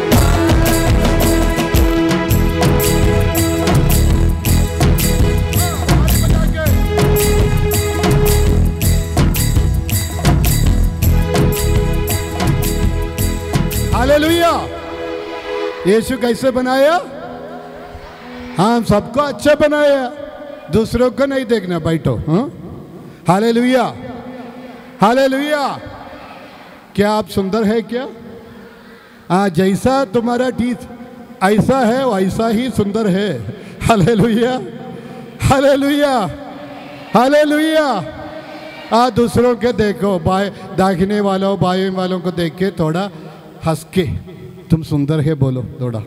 S1: हालेलुया। यीशु कैसे बनाया? हाँ, सबको अच्छा बनाया, दूसरों को नहीं देखना, बैठो। Hallelujah, hallelujah. क्या आप सुंदर है क्या? जैसा तुम्हारा टीथ ऐसा है वैसा ही सुंदर है। Hallelujah, hallelujah, hallelujah. दूसरों के देखो, दाहिने वालों बाएं वालों को देख के थोड़ा हंस के, तुम सुंदर है बोलो थोड़ा।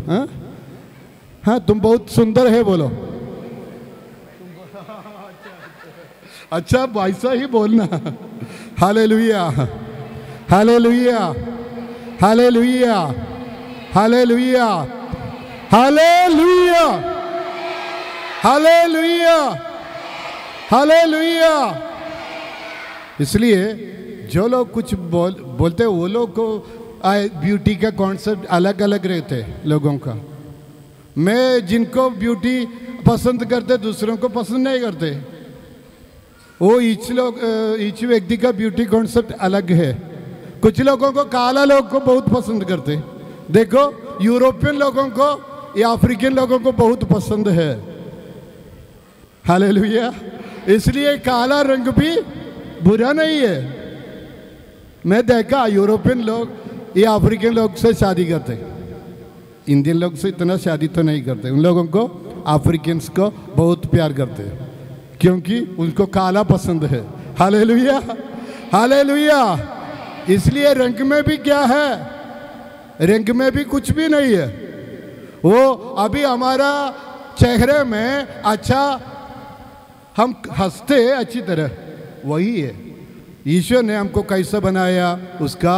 S1: हाँ, तुम बहुत सुंदर है बोलो। अच्छा वैसा ही बोलना। Hallelujah, hallelujah, hallelujah, hallelujah, hallelujah, hallelujah, hallelujah. इसलिए जो लोग कुछ बोलते वो लोग को ब्यूटी का कॉन्सेप्ट अलग अलग रहते हैं लोगों का। मैं जिनको ब्यूटी पसंद करते दूसरों को पसंद नहीं करते। वो ईच व्यक्ति का ब्यूटी कॉन्सेप्ट अलग है। कुछ लोगों को काला लोग को बहुत पसंद करते, देखो यूरोपियन लोगों को या अफ्रीकन लोगों को बहुत पसंद है। हालेलुया। इसलिए काला रंग भी बुरा नहीं है। मैं देखा यूरोपियन लोग या अफ्रीकन लोग से शादी करते, इंडियन लोग से इतना शादी तो नहीं करते। उन लोगों को अफ्रीकन्स को बहुत प्यार करते हैं क्योंकि उनको काला पसंद है। Hallelujah, hallelujah. इसलिए रंग में भी क्या है, रंग में भी कुछ भी नहीं है। वो अभी हमारा चेहरे में अच्छा हम हंसते अच्छी तरह, वही है। ईश्वर ने हमको कैसे बनाया, उसका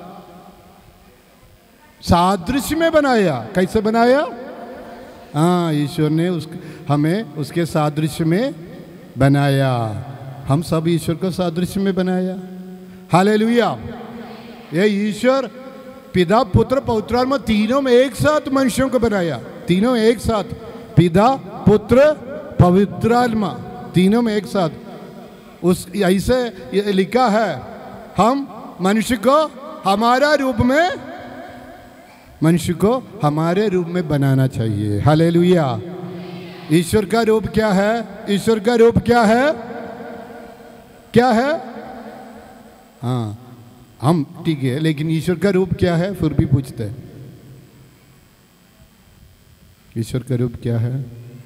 S1: सादृश्य में बनाया। कैसे बनाया? हाँ, ईश्वर ने हमें उसके सादृश्य में बनाया। हम सब ईश्वर को सादृश्य में बनाया। हालेलुया। ये ईश्वर पिता पुत्र पवित्र आत्मा तीनों में एक साथ मनुष्यों को बनाया। तीनों एक साथ, पिता पुत्र पवित्र आत्मा तीनों में एक साथ। उस ऐसे लिखा है, हम मनुष्य को हमारा रूप में, मनुष्य को हमारे रूप में बनाना चाहिए। हालेलुया। ईश्वर का रूप क्या है? ईश्वर का रूप क्या है? क्या है? हाँ, हम ठीक है, लेकिन ईश्वर का रूप क्या है फिर भी पूछते हैं। ईश्वर का रूप क्या है?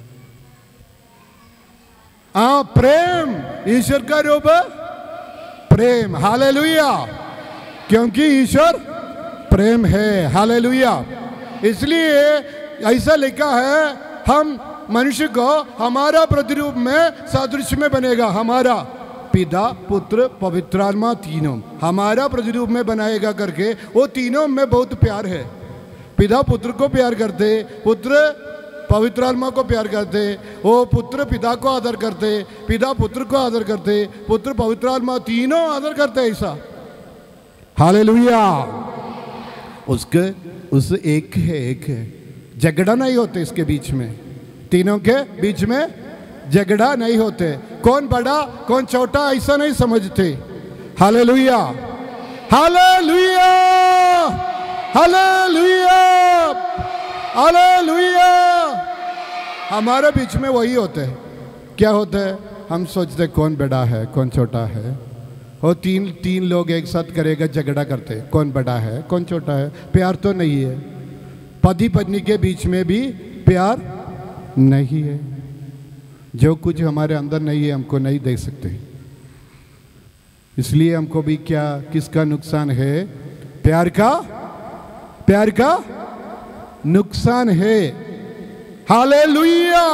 S1: हाँ, प्रेम। ईश्वर का रूप प्रेम। हालेलुया। क्योंकि ईश्वर प्रेम है। हालेलुया। इसलिए ऐसा लिखा है, हम मनुष्य को हमारा प्रतिरूप में सादृश्य में बनेगा। हमारा पिता पुत्र पवित्र आत्मा तीनों हमारा प्रतिरूप में बनाएगा करके, वो तीनों में बहुत प्यार है। पिता पुत्र को प्यार करते, पुत्र पवित्र आत्मा को प्यार करते, वो पुत्र पिता को आदर करते, पिता पुत्र को आदर करते, पुत्र पवित्र आत्मा तीनों आदर करते। ऐसा हालेलुया। उसके उस एक है, एक है। झगड़ा नहीं होते इसके बीच में, तीनों के बीच में झगड़ा नहीं होते। कौन बड़ा कौन छोटा ऐसा नहीं समझते। Hallelujah, hallelujah, hallelujah, hallelujah. हमारे बीच में वही होते हैं। क्या होता है? हम सोचते कौन बड़ा है कौन छोटा है। वो तीन लोग एक साथ करेगा, झगड़ा करते, कौन बड़ा है कौन छोटा है। प्यार तो नहीं है। पति पत्नी के बीच में भी प्यार नहीं है। जो कुछ हमारे अंदर नहीं है हमको नहीं दे सकते। इसलिए हमको भी क्या, किसका नुकसान है? प्यार का, प्यार का नुकसान है। हालेलुया।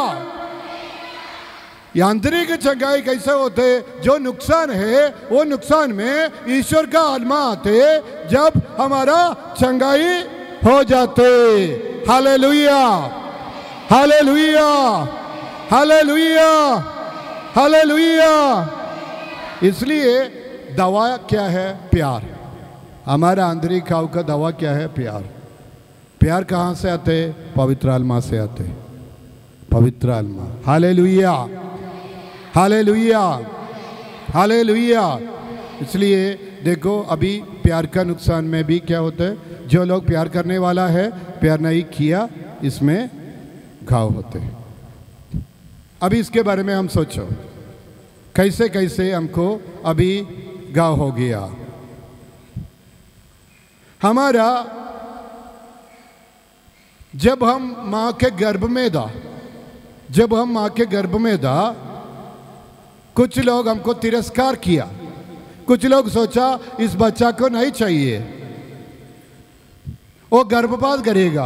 S1: यांत्रिक चंगाई कैसे होते? जो नुकसान है वो नुकसान में ईश्वर का आत्मा आते जब हमारा चंगाई हो जाते। Hallelujah, hallelujah, hallelujah, hallelujah. इसलिए दवा क्या है? प्यार। हमारा आंतरिक खाव का दवा क्या है? प्यार। प्यार कहाँ से आते? पवित्र आत्मा से आते। पवित्र आत्मा। Hallelujah, hallelujah, hallelujah. इसलिए देखो अभी प्यार का नुकसान में भी क्या होता है? जो लोग प्यार करने वाला है, प्यार नहीं किया, इसमें घाव होते हैं। अभी इसके बारे में हम सोचो, कैसे कैसे हमको अभी घाव हो गया। हमारा जब हम माँ के गर्भ में था, जब हम माँ के गर्भ में था, कुछ लोग हमको तिरस्कार किया। कुछ लोग सोचा इस बच्चा को नहीं चाहिए, वो गर्भपात करेगा,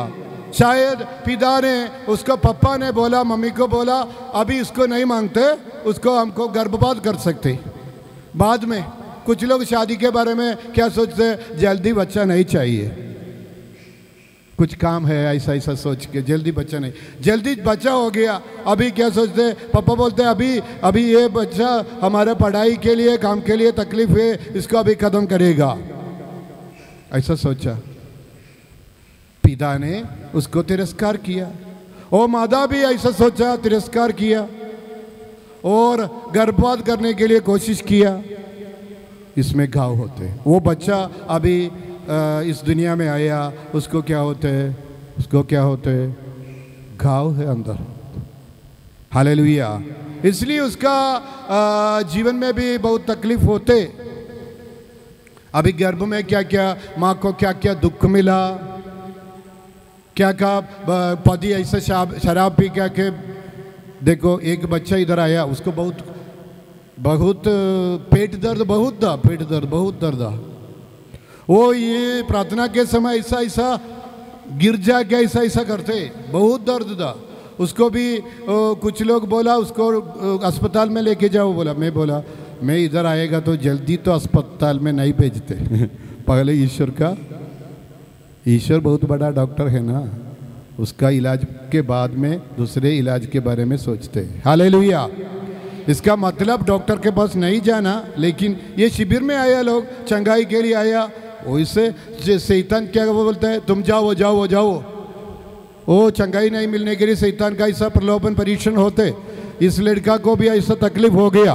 S1: शायद पिता ने उसको, पापा ने बोला, मम्मी को बोला अभी इसको नहीं मांगते, उसको हमको गर्भपात कर सकते। बाद में कुछ लोग शादी के बारे में क्या सोचते, जल्दी बच्चा नहीं चाहिए, कुछ काम है, ऐसा ऐसा सोच के जल्दी बच्चा नहीं, जल्दी बच्चा हो गया। अभी क्या सोचते, पापा बोलते अभी ये बच्चा हमारे पढ़ाई के लिए, काम के लिए तकलीफ है, इसको अभी खत्म करेगा, ऐसा सोचा। पिता ने उसको तिरस्कार किया, और माता भी ऐसा सोचा, तिरस्कार किया और गर्भपात करने के लिए कोशिश किया। इसमें घाव होते। वो बच्चा अभी इस दुनिया में आया, उसको क्या होते हैं, उसको क्या होते हैं, घाव है अंदर। हालेलुया। इसलिए उसका जीवन में भी बहुत तकलीफ होते। अभी गर्भ में क्या क्या, माँ को क्या क्या दुख मिला, क्या क्या पति ऐसे शराब पी क्या के। देखो एक बच्चा इधर आया, उसको बहुत पेट दर्द बहुत दर्द। वो ये प्रार्थना के समय ऐसा गिर जा के ऐसा करते, बहुत दर्द था उसको भी। कुछ लोग बोला उसको अस्पताल में लेके जाओ, बोला मैं इधर आएगा तो जल्दी तो अस्पताल में नहीं भेजते पहले ईश्वर बहुत बड़ा डॉक्टर है ना, उसका इलाज के बाद में दूसरे इलाज के बारे में सोचते हैं। हालेलुया। इसका मतलब डॉक्टर के पास नहीं जाना, लेकिन ये शिविर में आया लोग, चंगाई के लिए आया, वैसे शैतान क्या बोलता है, तुम जाओ। वो चंगाई नहीं मिलने के लिए शैतान का ऐसा प्रलोभन परीक्षण होते। इस लड़का को भी ऐसा तकलीफ हो गया।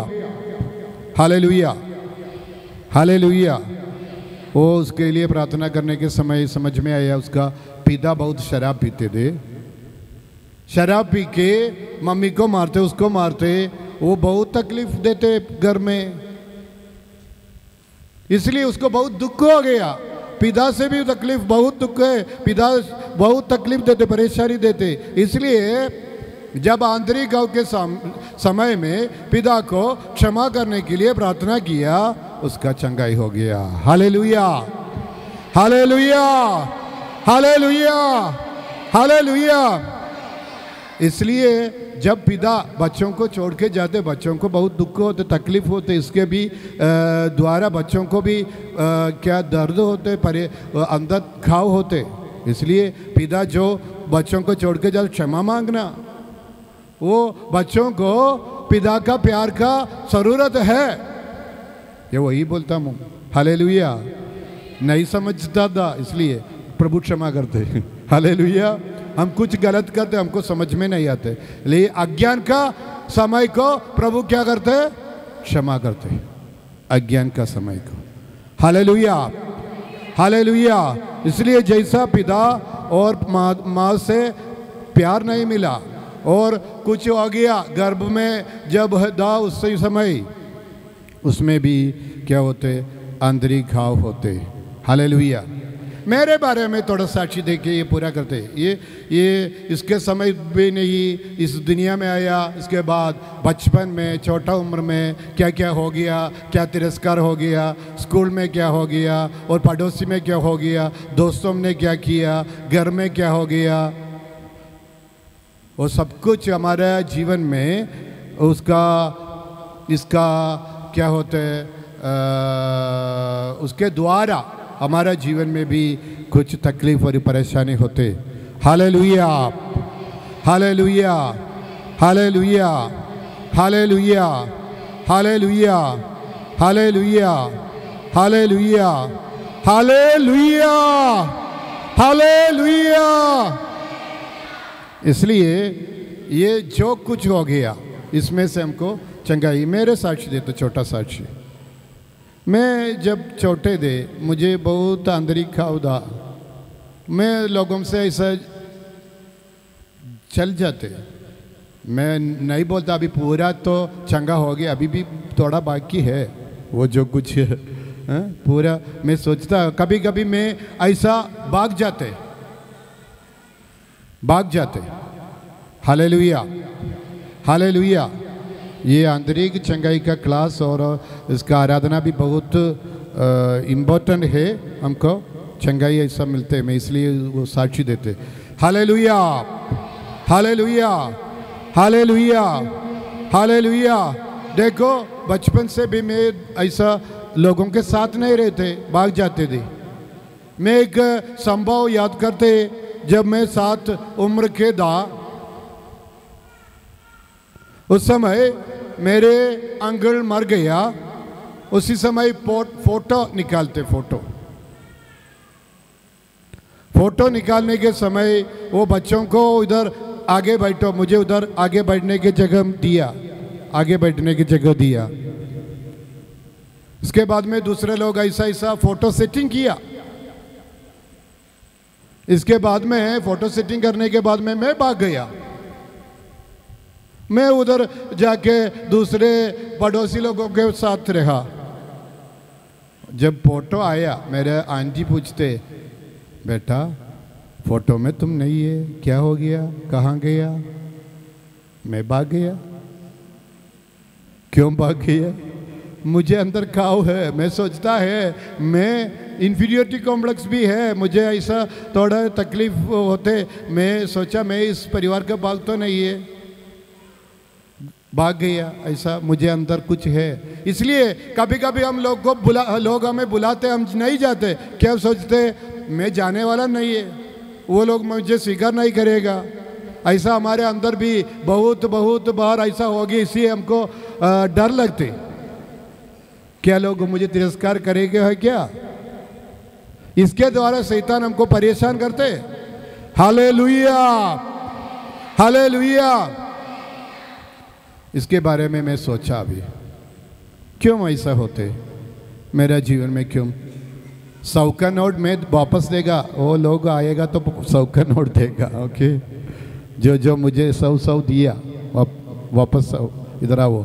S1: हालेलुया। वो उसके लिए प्रार्थना करने के समय समझ में आया, उसका पिता बहुत शराब पीते थे। शराब पी के मम्मी को मारते, उसको मारते, वो बहुत तकलीफ देते घर में। इसलिए उसको बहुत दुख हो गया। पिता से भी तकलीफ, बहुत दुख है, पिता बहुत तकलीफ देते, परेशानी देते। इसलिए जब आंतरिक गांव के समय में पिता को क्षमा करने के लिए प्रार्थना किया, उसका चंगाई हो गया। Hallelujah, hallelujah, hallelujah, hallelujah. इसलिए जब पिता बच्चों को छोड़ के जाते, बच्चों को बहुत दुख होते, तकलीफ होते, इसके भी द्वारा बच्चों को भी क्या दर्द होते, अंदर घाव होते। इसलिए पिता जो बच्चों को छोड़ के जाते, क्षमा मांगना, वो बच्चों को पिता का प्यार का ज़रूरत है, ये वही बोलता हूँ। हालेलुया। नहीं समझता था इसलिए प्रभु क्षमा करते। हालेलुया। हम कुछ गलत करते, हमको समझ में नहीं आते, लेकिन अज्ञान का समय को प्रभु क्या करते, क्षमा करते, अज्ञान का समय को। Hallelujah, hallelujah. इसलिए जैसा पिता और माँ से प्यार नहीं मिला और कुछ हो गया गर्भ में जब था, उस समय उसमें भी क्या होते, आंतरिक घाव होते। हालेलुया। मेरे बारे में थोड़ा साक्षी दे के ये पूरा करते। ये इसके समय भी नहीं, इस दुनिया में आया, इसके बाद बचपन में, छोटा उम्र में क्या क्या हो गया, क्या तिरस्कार हो गया, स्कूल में क्या हो गया, और पड़ोसी में क्या हो गया, दोस्तों ने क्या किया, घर में क्या हो गया, वो सब कुछ हमारे जीवन में इसका क्या होता है, उसके द्वारा हमारा जीवन में भी कुछ तकलीफ और परेशानी होते। Hallelujah, hallelujah, hallelujah, hallelujah, hallelujah, hallelujah, hallelujah, hallelujah, hallelujah. इसलिए ये जो कुछ हो गया, इसमें से हमको चंगाई। मेरे साक्षी दे तो छोटा साक्षी, मैं जब छोटे थे मुझे बहुत आंतरिक घाव था, मैं लोगों से ऐसा चल जाते, मैं नहीं बोलता अभी पूरा तो चंगा हो गया, अभी भी थोड़ा बाकी है वो जो कुछ है पूरा। मैं सोचता कभी कभी मैं ऐसा भाग जाते। Hallelujah, hallelujah. ये आंतरिक चंगाई का क्लास और इसका आराधना भी बहुत इम्पोर्टेंट है। हमको चंगाई ऐसा मिलते हैं, मैं इसलिए वो साक्षी देते। Hallelujah, hallelujah, hallelujah, hallelujah. देखो बचपन से भी मैं ऐसा लोगों के साथ नहीं रहते, भाग जाते थे। मैं एक संभव याद करते, जब मैं 7 उम्र के था, उस समय मेरे अंकल मर गया। उसी समय फोटो निकालते, फोटो निकालने के समय वो बच्चों को इधर आगे बैठो, मुझे उधर आगे बैठने की जगह दिया, आगे बैठने की जगह दिया। इसके बाद में दूसरे लोग ऐसा ऐसा फोटो सेटिंग किया। इसके बाद में फोटो सेटिंग करने के बाद में मैं भाग गया। मैं उधर जाके दूसरे पड़ोसी लोगों के साथ रहा। जब फोटो आया, मेरे आंटी पूछते, बेटा फोटो में तुम नहीं है, क्या हो गया, कहाँ गया? मैं भाग गया। क्यों भाग गया? मुझे अंदर खाओ है। मैं सोचता है मैं इंफीरियरिटी कॉम्प्लेक्स भी है, मुझे ऐसा थोड़ा तकलीफ होते। मैं सोचा मैं इस परिवार का भाग तो नहीं है, भाग गया। ऐसा मुझे अंदर कुछ है। इसलिए कभी कभी हम लोग हमें बुलाते, हम नहीं जाते। क्या सोचते, मैं जाने वाला नहीं है, वो लोग मुझे स्वीकार नहीं करेगा। ऐसा हमारे अंदर भी बहुत बार ऐसा हो गया। इसलिए हमको डर लगते, क्या लोग मुझे तिरस्कार करेंगे है क्या? इसके द्वारा शैतान हमको परेशान करते। Hallelujah, hallelujah. इसके बारे में मैं सोचा अभी, क्यों ऐसा होते मेरा जीवन में? क्यों 100 का नोट में वापस देगा, वो लोग आएगा तो 100 का नोट देगा। ओके, जो मुझे 100 दिया वापस 100 इधर आओ।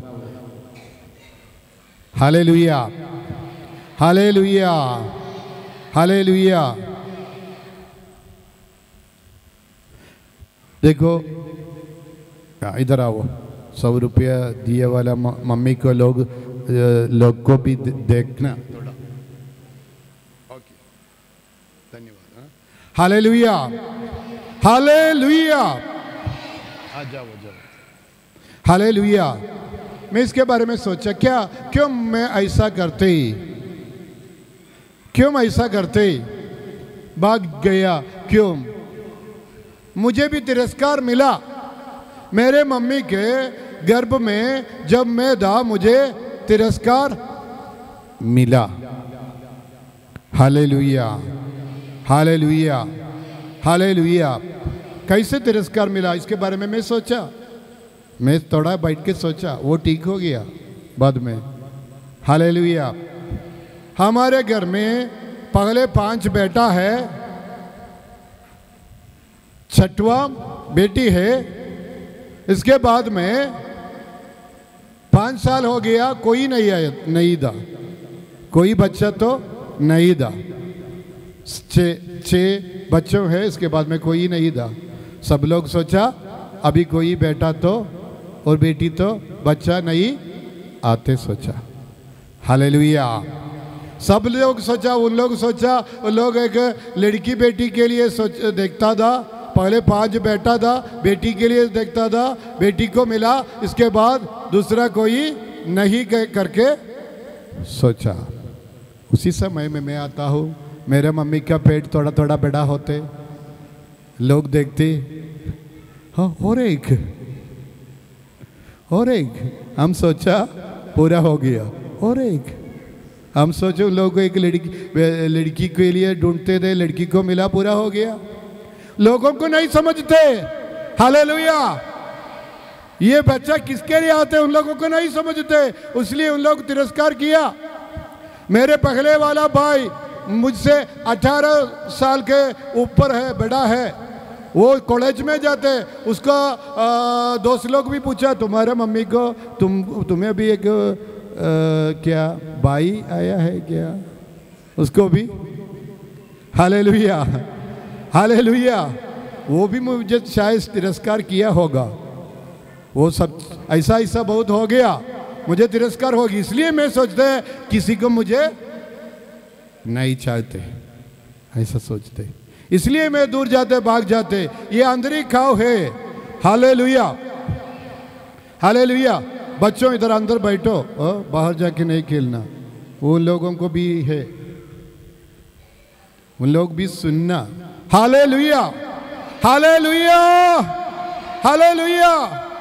S1: Hallelujah, hallelujah, hallelujah. देखो इधर आओ। 100 रुपया दिए वाला मम्मी को लोग को भी देखना थोड़ा। ओके, धन्यवाद। Hallelujah, hallelujah. आ जाओ, हालेलुया। मैं इसके बारे में सोचा, क्यों मैं ऐसा करते, क्यों ऐसा करते, भाग गया क्यों? मुझे भी तिरस्कार मिला। मेरे मम्मी के गर्भ में जब मैं था, मुझे तिरस्कार मिला। Hallelujah, hallelujah, hallelujah. कैसे तिरस्कार मिला, इसके बारे में मैं सोचा। मैं थोड़ा बैठ के सोचा, वो ठीक हो गया बाद में। हालेलुया। हमारे घर में पहले 5 बेटा है, 6वां बेटी है। इसके बाद में 5 साल हो गया, कोई नहीं था, कोई बच्चा तो नहीं था। 6 बच्चों है, इसके बाद में कोई नहीं था। सब लोग सोचा अभी कोई बेटा तो और बेटी तो बच्चा नहीं आते, सोचा। हालेलुया। सब लोग सोचा, उन लोग एक लड़की बेटी के लिए देखता था। पहले 5 बेटा था, बेटी के लिए देखता था, बेटी को मिला। इसके बाद दूसरा कोई नहीं करके सोचा। उसी समय में मैं आता हूँ, मेरे मम्मी का पेट थोड़ा थोड़ा बड़ा होते, लोग देखते, हाँ और एक हम सोचा पूरा हो गया, और एक हम सोचो लोग एक लड़की के लिए ढूंढते थे, लड़की को मिला, पूरा हो गया। लोगों को नहीं समझते। हालेलुया। ये बच्चा किसके लिए आते, उन लोगों को नहीं समझते, इसलिए उन लोग तिरस्कार किया। मेरे पहले वाला भाई मुझसे 18 साल के ऊपर है, बड़ा है, वो कॉलेज में जाते। उसका दोस्त लोग भी पूछा, तुम्हारे मम्मी को तुम्हें भी एक क्या भाई आया है क्या? उसको भी। Hallelujah, hallelujah. वो भी मुझे शायद तिरस्कार किया होगा। वो सब ऐसा बहुत हो गया, मुझे तिरस्कार होगी। इसलिए मैं सोचते किसी को मुझे नहीं चाहते, ऐसा सोचते। इसलिए मैं दूर जाते भाग जाते। ये आंतरिक घाव है। Hallelujah, hallelujah. बच्चों इधर अंदर बैठो, बाहर जाके नहीं खेलना। वो लोगों को भी है, उन लोग भी सुनना। Hallelujah, hallelujah, hallelujah.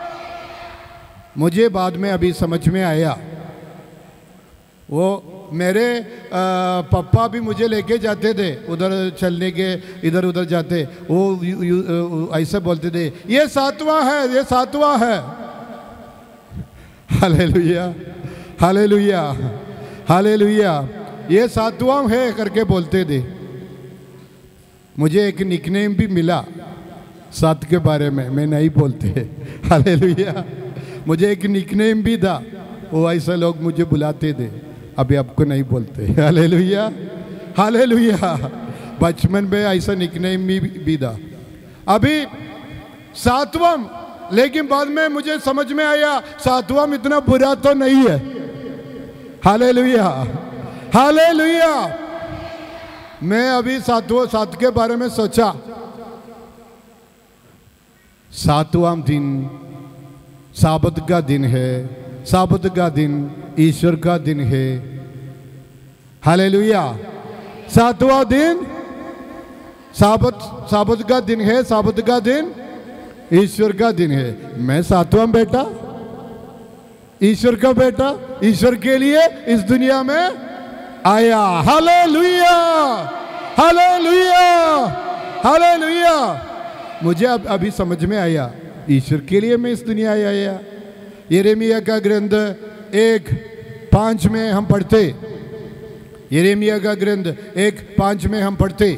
S1: मुझे बाद में अभी समझ में आया, वो मेरे पापा भी मुझे लेके जाते थे उधर चलने के, इधर उधर जाते। वो ऐसे बोलते थे, ये सातवां है, ये सातवां है। Hallelujah, hallelujah, hallelujah. ये सातवां है करके बोलते थे। मुझे एक निकनेम भी मिला सात के बारे में, मैं नहीं बोलते। हालेलुया। मुझे एक निकनेम भी था, वो ऐसा लोग मुझे बुलाते थे, अभी आपको नहीं बोलते। Hallelujah, hallelujah. बचपन में ऐसा निकनेम भी था। अभी सातवां, लेकिन बाद में मुझे समझ में आया सातवां इतना बुरा तो नहीं है। Hallelujah, hallelujah. मैं अभी सात के बारे में सोचा। सातवां दिन साबत का दिन है, साबत का दिन ईश्वर का दिन है। हालेलुया। सातवां दिन साबत का दिन है, साबत का दिन ईश्वर का दिन है। मैं सातवां बेटा, ईश्वर का बेटा, ईश्वर के लिए इस दुनिया में आया। Hallelujah, hallelujah, hallelujah. मुझे अभी समझ में आया, ईश्वर के लिए मैं इस दुनिया आया। यिर्मयाह का ग्रंथ 1:5 में हम पढ़ते, यिर्मयाह का ग्रंथ 1:5 में हम पढ़ते।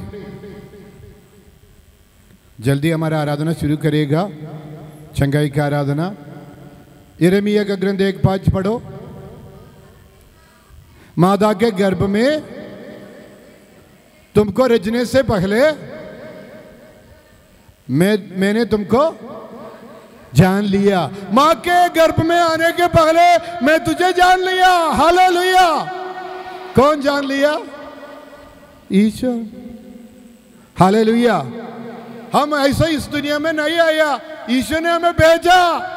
S1: जल्दी हमारा आराधना शुरू करेगा, चंगाई का आराधना। यिर्मयाह का ग्रंथ 1:5 पढ़ो। मादा के गर्भ में तुमको रचने से पहले मैंने तुमको जान लिया। माँ के गर्भ में आने के पहले मैं तुझे जान लिया। हालेलुया। कौन जान लिया? ईश्वर। हालेलुया। हम ऐसे इस दुनिया में नहीं आया, ईश्वर ने हमें भेजा।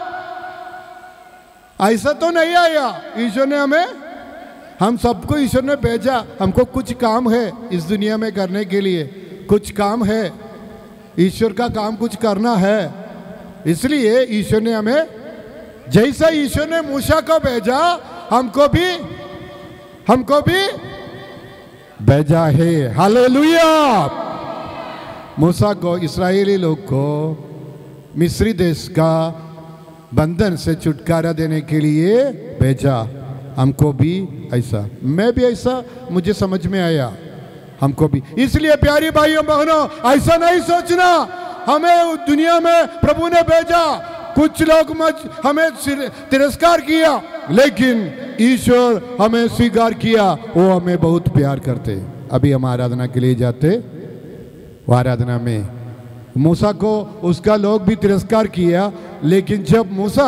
S1: ऐसा तो नहीं आया, ईश्वर ने हमें, हम सबको ईश्वर ने भेजा। हमको कुछ काम है इस दुनिया में करने के लिए, कुछ काम है, ईश्वर का काम कुछ करना है। इसलिए ईश्वर ने हमें, जैसा ईश्वर ने मूसा को भेजा, हमको भी भेजा है। हालेलुया। मूसा को, इस्राएली लोग को मिस्री देश का बंधन से छुटकारा देने के लिए भेजा। हमको भी ऐसा, मैं भी ऐसा, मुझे समझ में आया हमको भी। इसलिए प्यारी भाइयों बहनों, ऐसा नहीं सोचना हमें दुनिया में प्रभु ने भेजा, कुछ लोग हमें तिरस्कार किया, लेकिन ईश्वर हमें स्वीकार किया। वो हमें बहुत प्यार करते। अभी हम आराधना के लिए जाते, वो आराधना में मूसा को उसका लोग भी तिरस्कार किया, लेकिन जब मूसा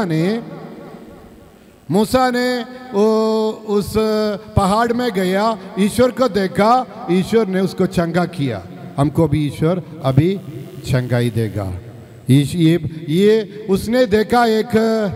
S1: ने उस पहाड़ में गया, ईश्वर को देखा, ईश्वर ने उसको चंगा किया। हमको भी ईश्वर अभी चंगाई देगा। ये उसने देखा एक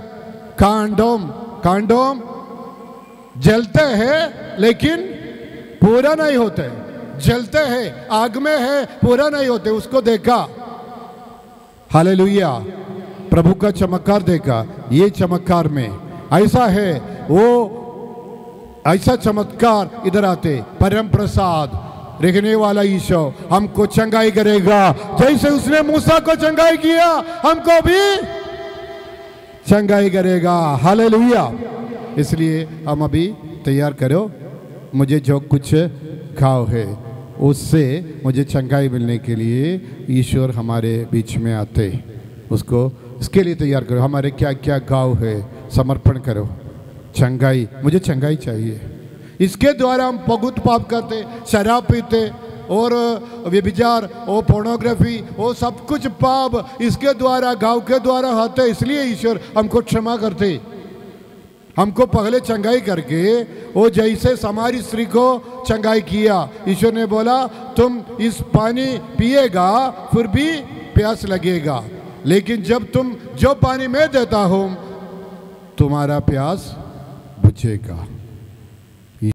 S1: कांडोम जलते हैं लेकिन पूरा नहीं होते, जलते हैं, आग में है, पूरा नहीं होते, उसको देखा। हालेलुया। प्रभु का चमत्कार देखा। ये चमत्कार में ऐसा है, वो ऐसा चमत्कार इधर आते। परम प्रसाद रहने वाला ईश्वर हमको चंगाई करेगा, जैसे उसने मूसा को चंगाई किया, हमको भी चंगाई करेगा। हालेलुया। इसलिए हम अभी तैयार करो, मुझे जो कुछ खाओ है उससे मुझे चंगाई मिलने के लिए ईश्वर हमारे बीच में आते, उसको इसके लिए तैयार करो। हमारे क्या क्या गाँव है समर्पण करो। चंगाई, मुझे चंगाई चाहिए। इसके द्वारा हम बहुत पाप करते, शराब पीते और व्यभिचार और पोर्नोग्राफी, वो सब कुछ पाप इसके द्वारा, गाँव के द्वारा होते। इसलिए ईश्वर हमको क्षमा करते। हमको पहले चंगाई करके वो जैसे हमारी स्त्री को चंगाई किया, ईश्वर ने बोला तुम इस पानी पिएगा फिर भी प्यास लगेगा, लेकिन जब तुम जो पानी मैं देता हूं तुम्हारा प्यास बुझेगा।